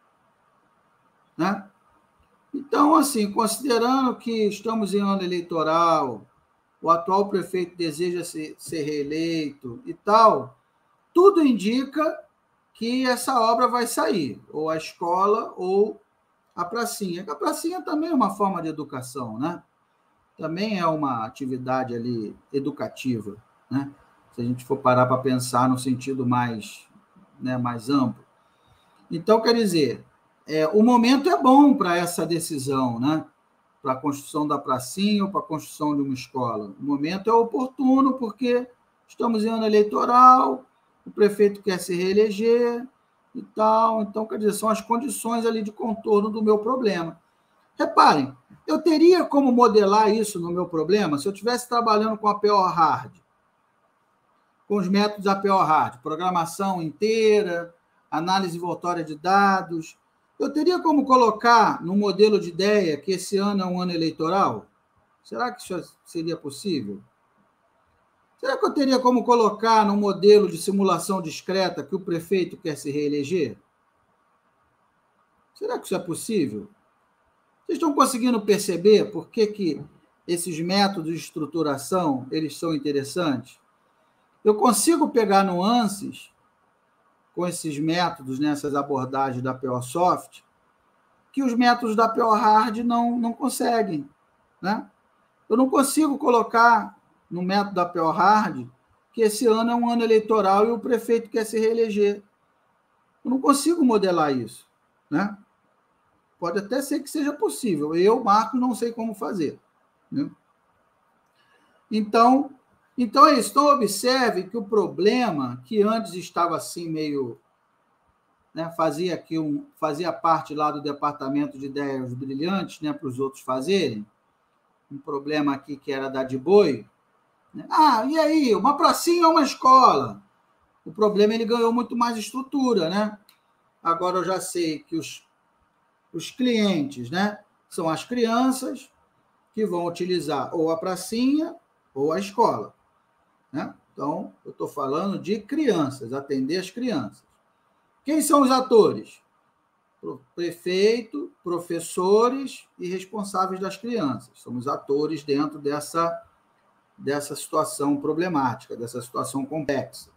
né? Então, assim, considerando que estamos em ano eleitoral, o atual prefeito deseja ser, ser reeleito e tal, tudo indica que essa obra vai sair, ou a escola ou a pracinha. A pracinha também é uma forma de educação, né? Também é uma atividade ali educativa, né? Se a gente for parar para pensar no sentido mais, né, mais amplo. Então, quer dizer, é, o momento é bom para essa decisão, né? Para a construção da pracinha ou para a construção de uma escola. O momento é oportuno porque estamos em ano eleitoral, o prefeito quer se reeleger e tal. Então, quer dizer, são as condições ali de contorno do meu problema. Reparem, eu teria como modelar isso no meu problema se eu estivesse trabalhando com a P O Hard, com os métodos A P O Hard, programação inteira, análise envoltória de dados. Eu teria como colocar no modelo de ideia que esse ano é um ano eleitoral? Será que isso seria possível? Será que eu teria como colocar no modelo de simulação discreta que o prefeito quer se reeleger? Será que isso é possível? Vocês estão conseguindo perceber por que, que esses métodos de estruturação eles são interessantes? Eu consigo pegar nuances com esses métodos, nessas abordagens da P O Soft, que os métodos da P O Hard não, não conseguem. né? Eu não consigo colocar no método da P O Hard que esse ano é um ano eleitoral e o prefeito quer se reeleger. Eu não consigo modelar isso, né? Pode até ser que seja possível. Eu, Marcos, não sei como fazer, né? Então, então é isso. Então, observe que o problema, que antes estava assim meio... Né, fazia, aqui um, fazia parte lá do departamento de ideias brilhantes, né, para os outros fazerem, um problema aqui que era da de boi. Né? Ah, e aí? Uma pracinha ou uma escola? O problema, ele ganhou muito mais estrutura, né? Agora eu já sei que os, os clientes, né, são as crianças que vão utilizar ou a pracinha ou a escola, né? Então, eu estou falando de crianças, atender as crianças. Quem são os atores? Prefeito, professores e responsáveis das crianças. São os atores dentro dessa, dessa situação problemática, dessa situação complexa.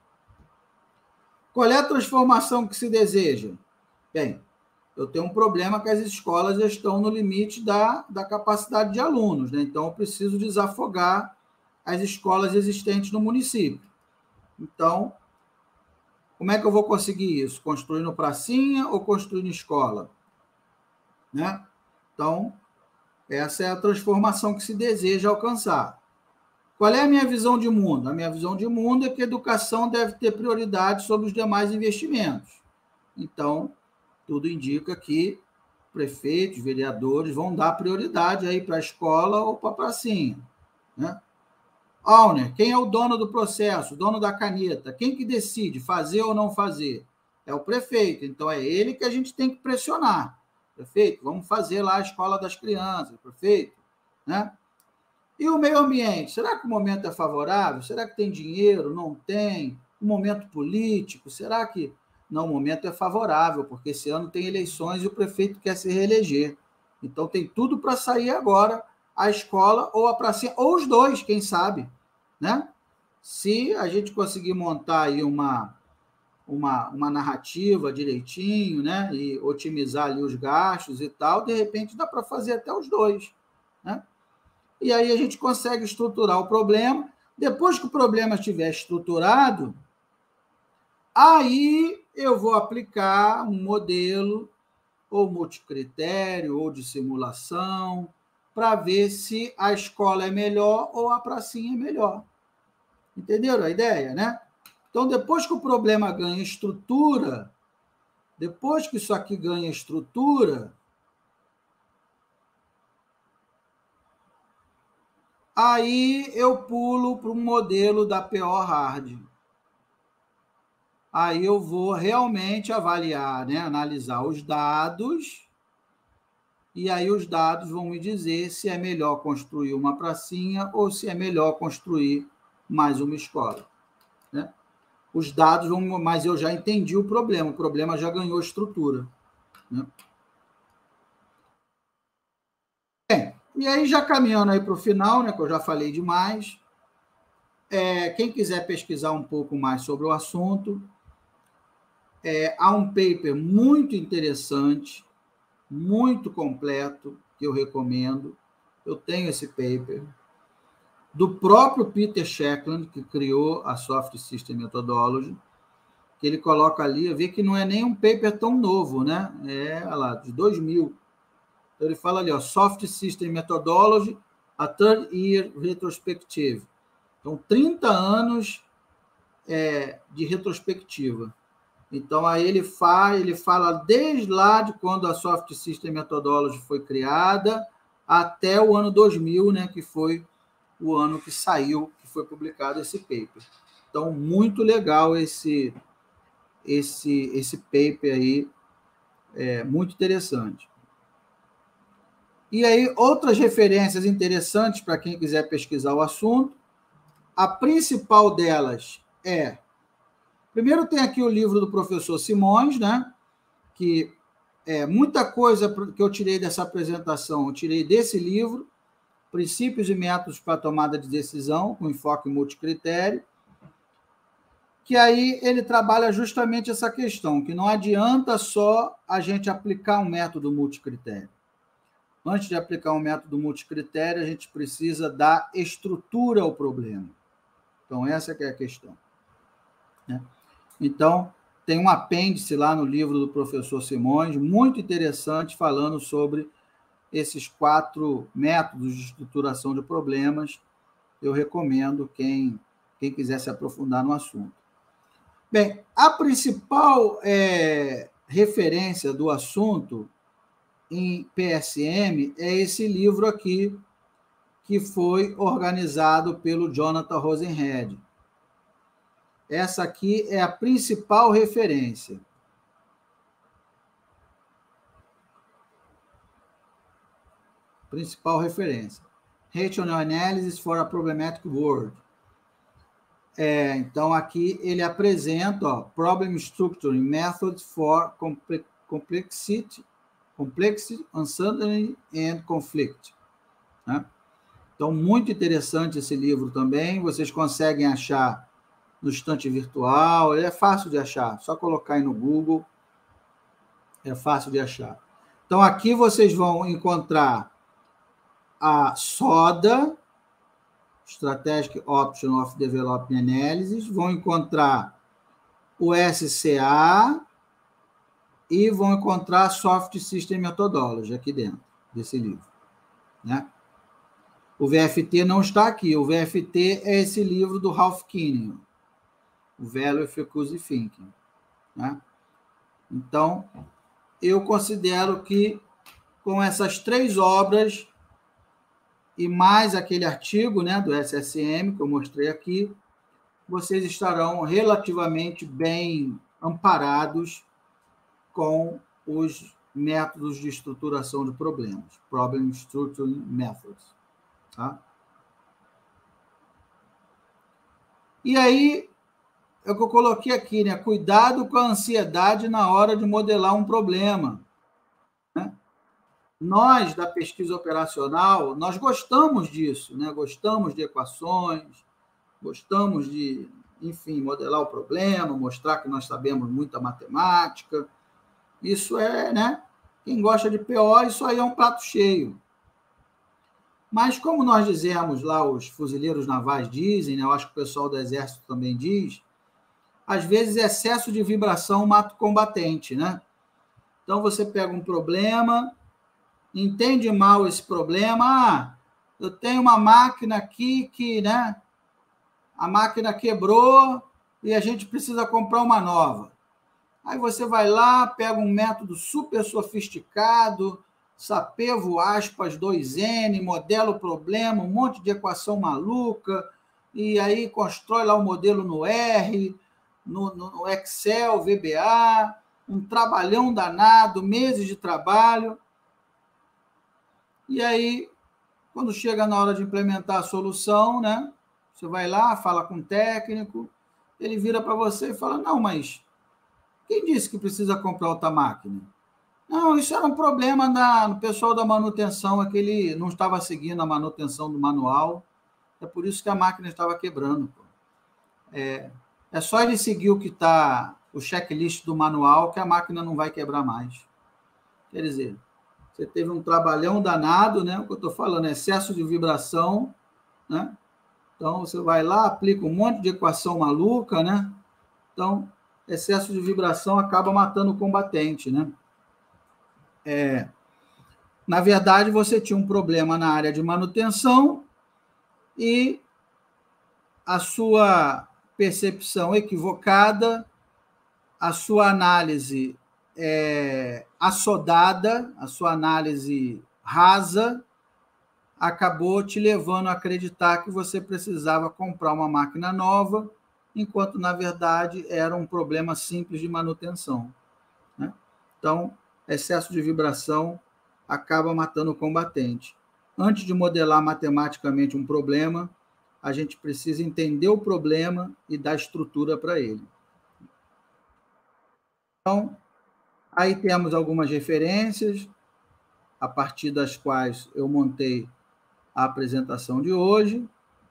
Qual é a transformação que se deseja? Bem, eu tenho um problema que as escolas já estão no limite da, da capacidade de alunos, né? Então, eu preciso desafogar as escolas existentes no município. Então, como é que eu vou conseguir isso? Construindo pracinha ou construindo escola? Né? Então, essa é a transformação que se deseja alcançar. Qual é a minha visão de mundo? A minha visão de mundo é que a educação deve ter prioridade sobre os demais investimentos. Então, tudo indica que prefeitos, vereadores vão dar prioridade aí para a escola ou para a pracinha, né? Auner, quem é o dono do processo, dono da caneta? Quem que decide fazer ou não fazer? É o prefeito. Então, é ele que a gente tem que pressionar. Prefeito, vamos fazer lá a escola das crianças, prefeito, né? E o meio ambiente? Será que o momento é favorável? Será que tem dinheiro? Não tem? O momento político? Será que... Não, o momento é favorável, porque esse ano tem eleições e o prefeito quer se reeleger. Então, tem tudo para sair agora a escola ou a pracinha, ou os dois, quem sabe, né? Se a gente conseguir montar aí uma, uma, uma narrativa direitinho, né? E otimizar ali os gastos e tal, de repente dá para fazer até os dois, né? E aí a gente consegue estruturar o problema. Depois que o problema estiver estruturado, aí eu vou aplicar um modelo ou multicritério ou de simulação, para ver se a escola é melhor ou a pracinha é melhor. Entenderam a ideia, né? Então, depois que o problema ganha estrutura, depois que isso aqui ganha estrutura, aí eu pulo para um modelo da P O Hard. Aí eu vou realmente avaliar, né? Analisar os dados, e aí os dados vão me dizer se é melhor construir uma pracinha ou se é melhor construir mais uma escola, né? Os dados vão... Mas eu já entendi o problema, o problema já ganhou estrutura, né? Bem, e aí já caminhando aí para o final, né, que eu já falei demais, é, quem quiser pesquisar um pouco mais sobre o assunto, é, há um paper muito interessante, muito completo, que eu recomendo. Eu tenho esse paper, do próprio Peter Shackland, que criou a Soft System Methodology, que ele coloca ali, vê que não é nem um paper tão novo, né? É, olha lá, de dois mil. Então, ele fala ali, ó, Soft System Methodology, a Third Year Retrospective. Então, trinta anos é, de retrospectiva. Então, aí ele fala, ele fala desde lá de quando a Soft System Methodology foi criada até o ano dois mil, né, que foi o ano que saiu, que foi publicado esse paper. Então, muito legal esse, esse, esse paper aí, é muito interessante. E aí, outras referências interessantes para quem quiser pesquisar o assunto. A principal delas é... Primeiro tem aqui o livro do professor Simões, né? Que é muita coisa que eu tirei dessa apresentação, eu tirei desse livro, Princípios e Métodos para a Tomada de Decisão, com enfoque multicritério, que aí ele trabalha justamente essa questão, que não adianta só a gente aplicar um método multicritério. antes de aplicar um método multicritério, a gente precisa dar estrutura ao problema. Então, essa que é a questão, né? Então, tem um apêndice lá no livro do professor Simões, muito interessante, falando sobre esses quatro métodos de estruturação de problemas. Eu recomendo quem, quem quiser se aprofundar no assunto. Bem, a principal é, referência do assunto em P S M é esse livro aqui, que foi organizado pelo Jonathan Rosenhead. Essa aqui é a principal referência. Principal referência. Rational Analysis for a Problematic World. É, então, aqui ele apresenta, ó, Problem Structuring Methods for Complexity, Complexity, Uncertainty and Conflict. Né? Então, muito interessante esse livro também. Vocês conseguem achar no estante virtual. Ele é fácil de achar. Só colocar aí no Google. É fácil de achar. Então, aqui vocês vão encontrar a SODA, Strategic Option of Development Analysis, vão encontrar o S C A e vão encontrar a Soft System Methodology aqui dentro desse livro, né? O V F T não está aqui. O V F T é esse livro do Ralph Kinnear, o Value of Recursive Thinking, né? Então, eu considero que com essas três obras e mais aquele artigo, né, do S S M, que eu mostrei aqui, vocês estarão relativamente bem amparados com os métodos de estruturação de problemas, Problem Structuring Methods. Tá? E aí, é o que eu coloquei aqui, né? Cuidado com a ansiedade na hora de modelar um problema. Né? Nós, da pesquisa operacional, nós gostamos disso, né? Gostamos de equações, gostamos de, enfim, modelar o problema, mostrar que nós sabemos muita matemática. Isso é, né? Quem gosta de P O, isso aí é um prato cheio. Mas, como nós dizemos lá, os fuzileiros navais dizem, né? Eu acho que o pessoal do Exército também diz, às vezes excesso de vibração mata o combatente, né? Então, você pega um problema, entende mal esse problema, ah, eu tenho uma máquina aqui que, né, a máquina quebrou e a gente precisa comprar uma nova. Aí você vai lá, pega um método super sofisticado, Sapevo aspas dois N, modela o problema, um monte de equação maluca, e aí constrói lá o modelo no R, no, no Excel, V B A, um trabalhão danado, meses de trabalho. E aí, quando chega na hora de implementar a solução, né, você vai lá, fala com o técnico, ele vira para você e fala, não, mas quem disse que precisa comprar outra máquina? Não, isso era um problema na, no pessoal da manutenção, é que ele não estava seguindo a manutenção do manual, é por isso que a máquina estava quebrando. Pô. É, é só ele seguir o que está, o checklist do manual, que a máquina não vai quebrar mais. Quer dizer, você teve um trabalhão danado, né? O que eu estou falando é excesso de vibração, né? Então, você vai lá, aplica um monte de equação maluca, né? Então, excesso de vibração acaba matando o combatente, né? É, na verdade, você tinha um problema na área de manutenção e a sua percepção equivocada, a sua análise é, assodada, a sua análise rasa, acabou te levando a acreditar que você precisava comprar uma máquina nova, enquanto, na verdade, era um problema simples de manutenção. Né? Então, excesso de vibração acaba matando o combatente. Antes de modelar matematicamente um problema, a gente precisa entender o problema e dar estrutura para ele. Então, aí temos algumas referências, a partir das quais eu montei a apresentação de hoje.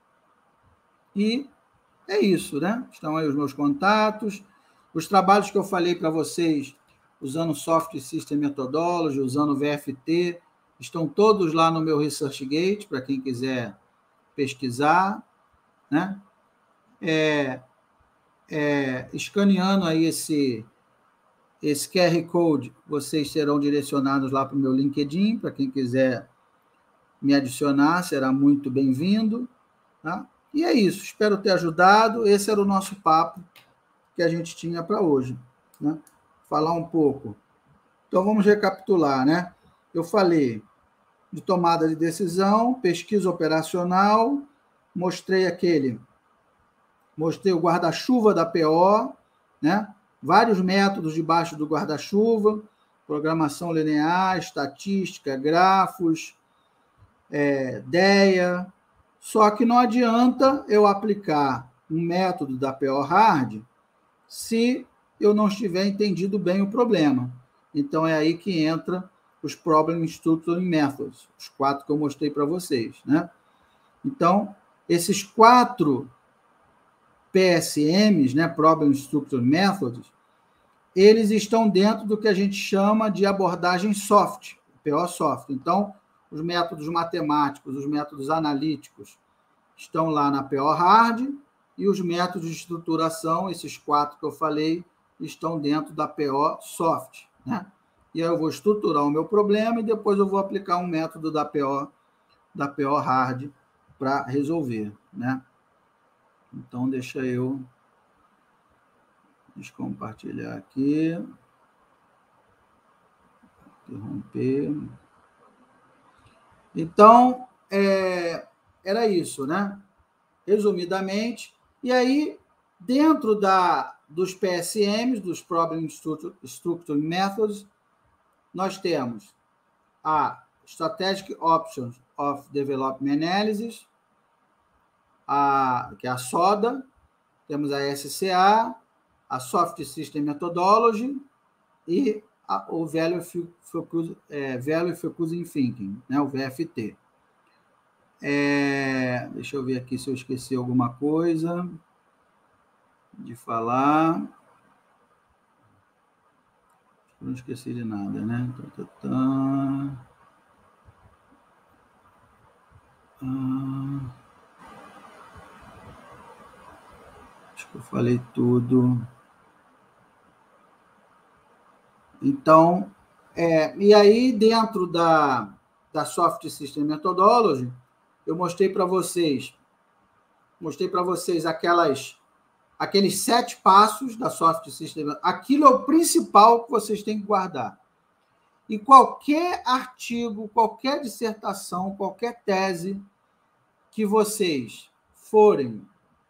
E é isso, né? Estão aí os meus contatos. Os trabalhos que eu falei para vocês, usando Soft System Methodology, usando o V F T, estão todos lá no meu ResearchGate, para quem quiser pesquisar, né? É, é, escaneando aí esse, esse Q R Code, vocês serão direcionados lá para o meu LinkedIn, para quem quiser me adicionar, será muito bem-vindo, tá? E é isso, espero ter ajudado. Esse era o nosso papo que a gente tinha para hoje, né? Falar um pouco. Então, vamos recapitular, né? Eu falei de tomada de decisão, pesquisa operacional, mostrei aquele, mostrei o guarda-chuva da P O, né? Vários métodos debaixo do guarda-chuva, programação linear, estatística, grafos, é, D E A, só que não adianta eu aplicar um método da P O Hard se eu não estiver entendido bem o problema. Então, é aí que entra os Problem Structuring Methods, os quatro que eu mostrei para vocês, né? Então, esses quatro P S Ms, né, Problem Structuring Methods, eles estão dentro do que a gente chama de abordagem soft, P O soft. Então, os métodos matemáticos, os métodos analíticos estão lá na P O hard e os métodos de estruturação, esses quatro que eu falei, estão dentro da P O soft, né? E aí eu vou estruturar o meu problema e depois eu vou aplicar um método da P O, da P O hard para resolver, né? Então, deixa eu descompartilhar aqui. Interromper. Então, é, era isso, né? Resumidamente. E aí, dentro da, dos P S Ms, dos Problem Structuring Methods, nós temos a Strategic Options of Development Analysis, a, que é a SODA, temos a S C A, a Soft System Methodology e a, o Value Focusing é, Value Focusing Thinking, né, o V F T. É, deixa eu ver aqui se eu esqueci alguma coisa de falar. Não esqueci de nada, né? Tá, tá, tá. Ah, acho que eu falei tudo. Então, é, e aí dentro da, da Soft System Methodology, eu mostrei para vocês, mostrei para vocês aquelas, aqueles sete passos da Soft System. Aquilo é o principal que vocês têm que guardar. E qualquer artigo, qualquer dissertação, qualquer tese que vocês forem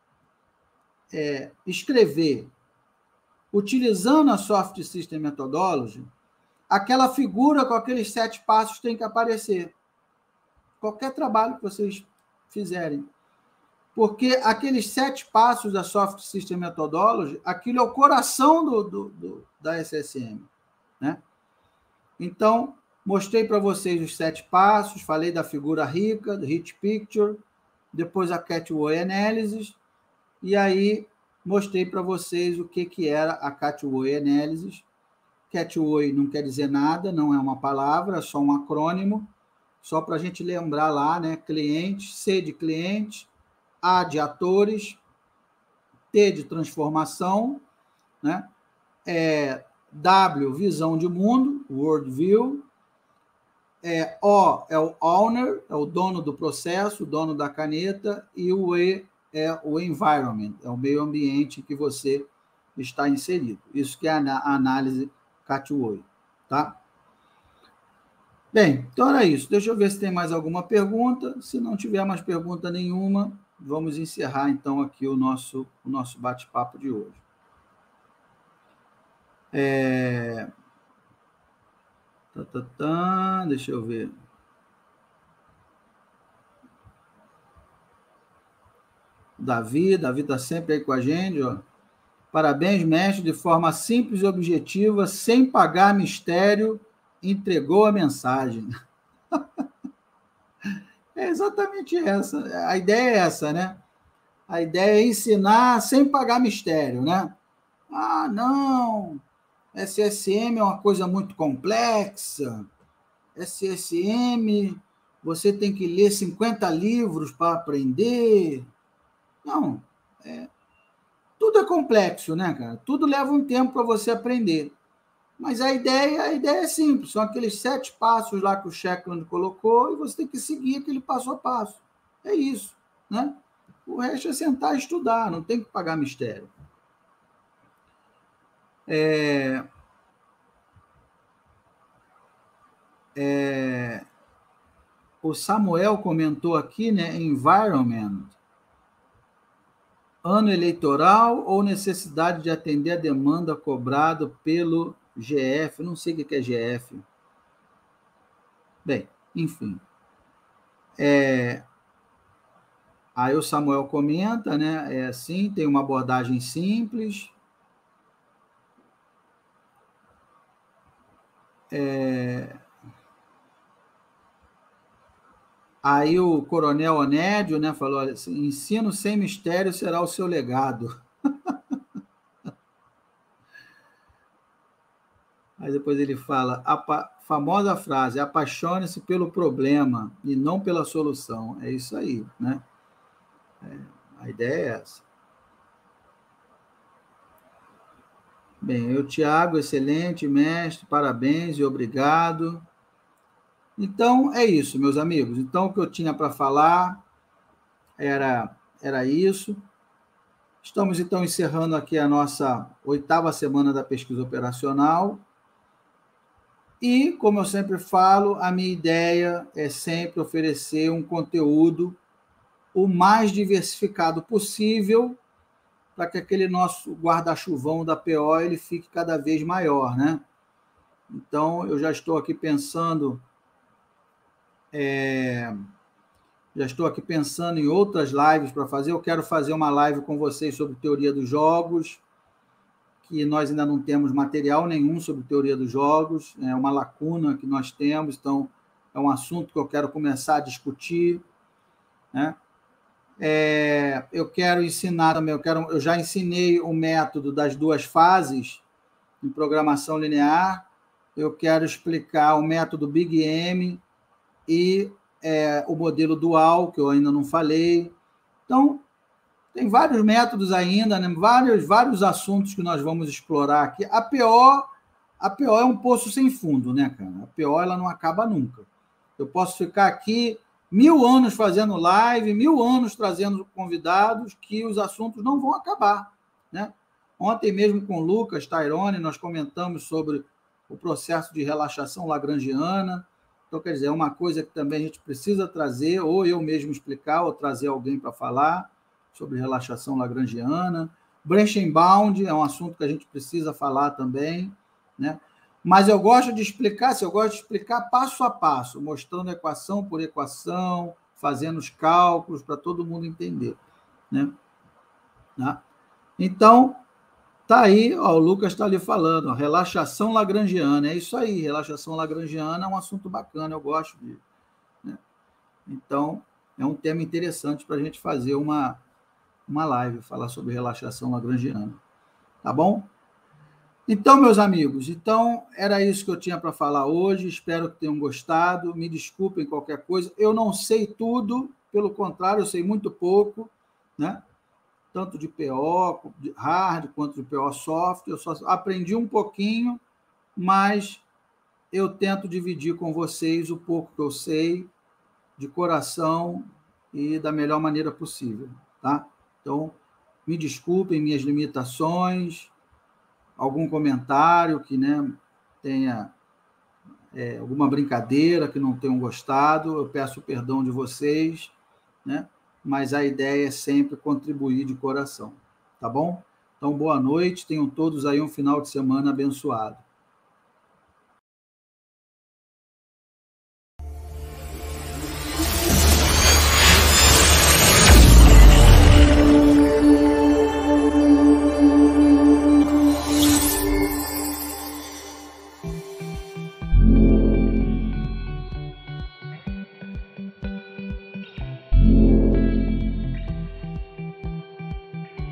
é, escrever utilizando a Soft System Methodology, aquela figura com aqueles sete passos tem que aparecer. Qualquer trabalho que vocês fizerem. Porque aqueles sete passos da Soft System Methodology, aquilo é o coração do, do, do, da S S M, né? Então, mostrei para vocês os sete passos, falei da figura rica, do Rich Picture, depois a Catway Analysis, e aí mostrei para vocês o que, que era a Catway Analysis. Catway não quer dizer nada, não é uma palavra, é só um acrônimo, só para a gente lembrar lá, né? Cliente, C de cliente, A de atores, T de transformação, né? É, W, visão de mundo, world view, é, O é o owner, é o dono do processo, o dono da caneta, e o E é o environment, é o meio ambiente que você está inserido. Isso que é a análise Catway, tá? Bem, então era isso. Deixa eu ver se tem mais alguma pergunta. Se não tiver mais pergunta nenhuma, vamos encerrar então aqui o nosso, o nosso bate-papo de hoje. É... Tá, tá, tá. Deixa eu ver. Davi, Davi está sempre aí com a gente, ó. Parabéns, mestre, de forma simples e objetiva, sem pagar mistério, entregou a mensagem. É exatamente essa. A ideia é essa, né? A ideia é ensinar sem pagar mistério, né? Ah, não, S S M é uma coisa muito complexa, S S M, você tem que ler cinquenta livros para aprender. Não, é, tudo é complexo, né, cara? Tudo leva um tempo para você aprender. Mas a ideia, a ideia é simples, são aqueles sete passos lá que o Shackland colocou e você tem que seguir aquele passo a passo. É isso, né? O resto é sentar e estudar, não tem que pagar mistério. É, é, o Samuel comentou aqui, né? Environment. Ano eleitoral ou necessidade de atender a demanda cobrada pelo G F? Não sei o que é G F. Bem, enfim. É, aí o Samuel comenta, né? É assim, tem uma abordagem simples. É, aí o Coronel Onédio, né, falou assim, ensino sem mistério será o seu legado. Aí depois ele fala, a famosa frase, apaixone-se pelo problema e não pela solução. É isso aí, né? É, a ideia é essa. Bem, o Tiago, excelente, mestre, parabéns e obrigado. Então, é isso, meus amigos. Então, o que eu tinha para falar era, era isso. Estamos, então, encerrando aqui a nossa oitava semana da pesquisa operacional. E, como eu sempre falo, a minha ideia é sempre oferecer um conteúdo o mais diversificado possível para que aquele nosso guarda-chuvão da P O ele fique cada vez maior, né? Então, eu já estou aqui pensando... É, já estou aqui pensando em outras lives para fazer. Eu quero fazer uma live com vocês sobre teoria dos jogos, que nós ainda não temos material nenhum sobre teoria dos jogos, é uma lacuna que nós temos, então é um assunto que eu quero começar a discutir, né? É, eu quero ensinar também, eu, quero, eu já ensinei o método das duas fases em programação linear, eu quero explicar o método Big M e é, o modelo dual, que eu ainda não falei. Então, tem vários métodos ainda, né? vários, vários assuntos que nós vamos explorar aqui. A P O, a P O é um poço sem fundo, né, cara? A P O ela não acaba nunca. Eu posso ficar aqui mil anos fazendo live, mil anos trazendo convidados, que os assuntos não vão acabar, né? Ontem mesmo com o Lucas Tyrone, nós comentamos sobre o processo de relaxação lagrangiana. Então, quer dizer, é uma coisa que também a gente precisa trazer, ou eu mesmo explicar, ou trazer alguém para falar sobre relaxação lagrangiana. Branchenbound é um assunto que a gente precisa falar também, né? Mas eu gosto de explicar, se eu gosto de explicar passo a passo, mostrando equação por equação, fazendo os cálculos para todo mundo entender, né? Então, tá aí, ó, o Lucas está ali falando, ó, relaxação lagrangiana, é isso aí, relaxação lagrangiana é um assunto bacana, eu gosto de, né? Então, é um tema interessante para a gente fazer uma, uma live, falar sobre relaxação lagrangiana, tá bom? Então, meus amigos, então era isso que eu tinha para falar hoje, espero que tenham gostado, me desculpem qualquer coisa, eu não sei tudo, pelo contrário, eu sei muito pouco, né? Tanto de P O, de hard, quanto de P O soft, eu só aprendi um pouquinho, mas eu tento dividir com vocês o pouco que eu sei, de coração e da melhor maneira possível, tá? Então, me desculpem minhas limitações, algum comentário que, né, tenha é, alguma brincadeira que não tenham gostado, eu peço perdão de vocês, né? Mas a ideia é sempre contribuir de coração, tá bom? Então, boa noite, tenham todos aí um final de semana abençoado.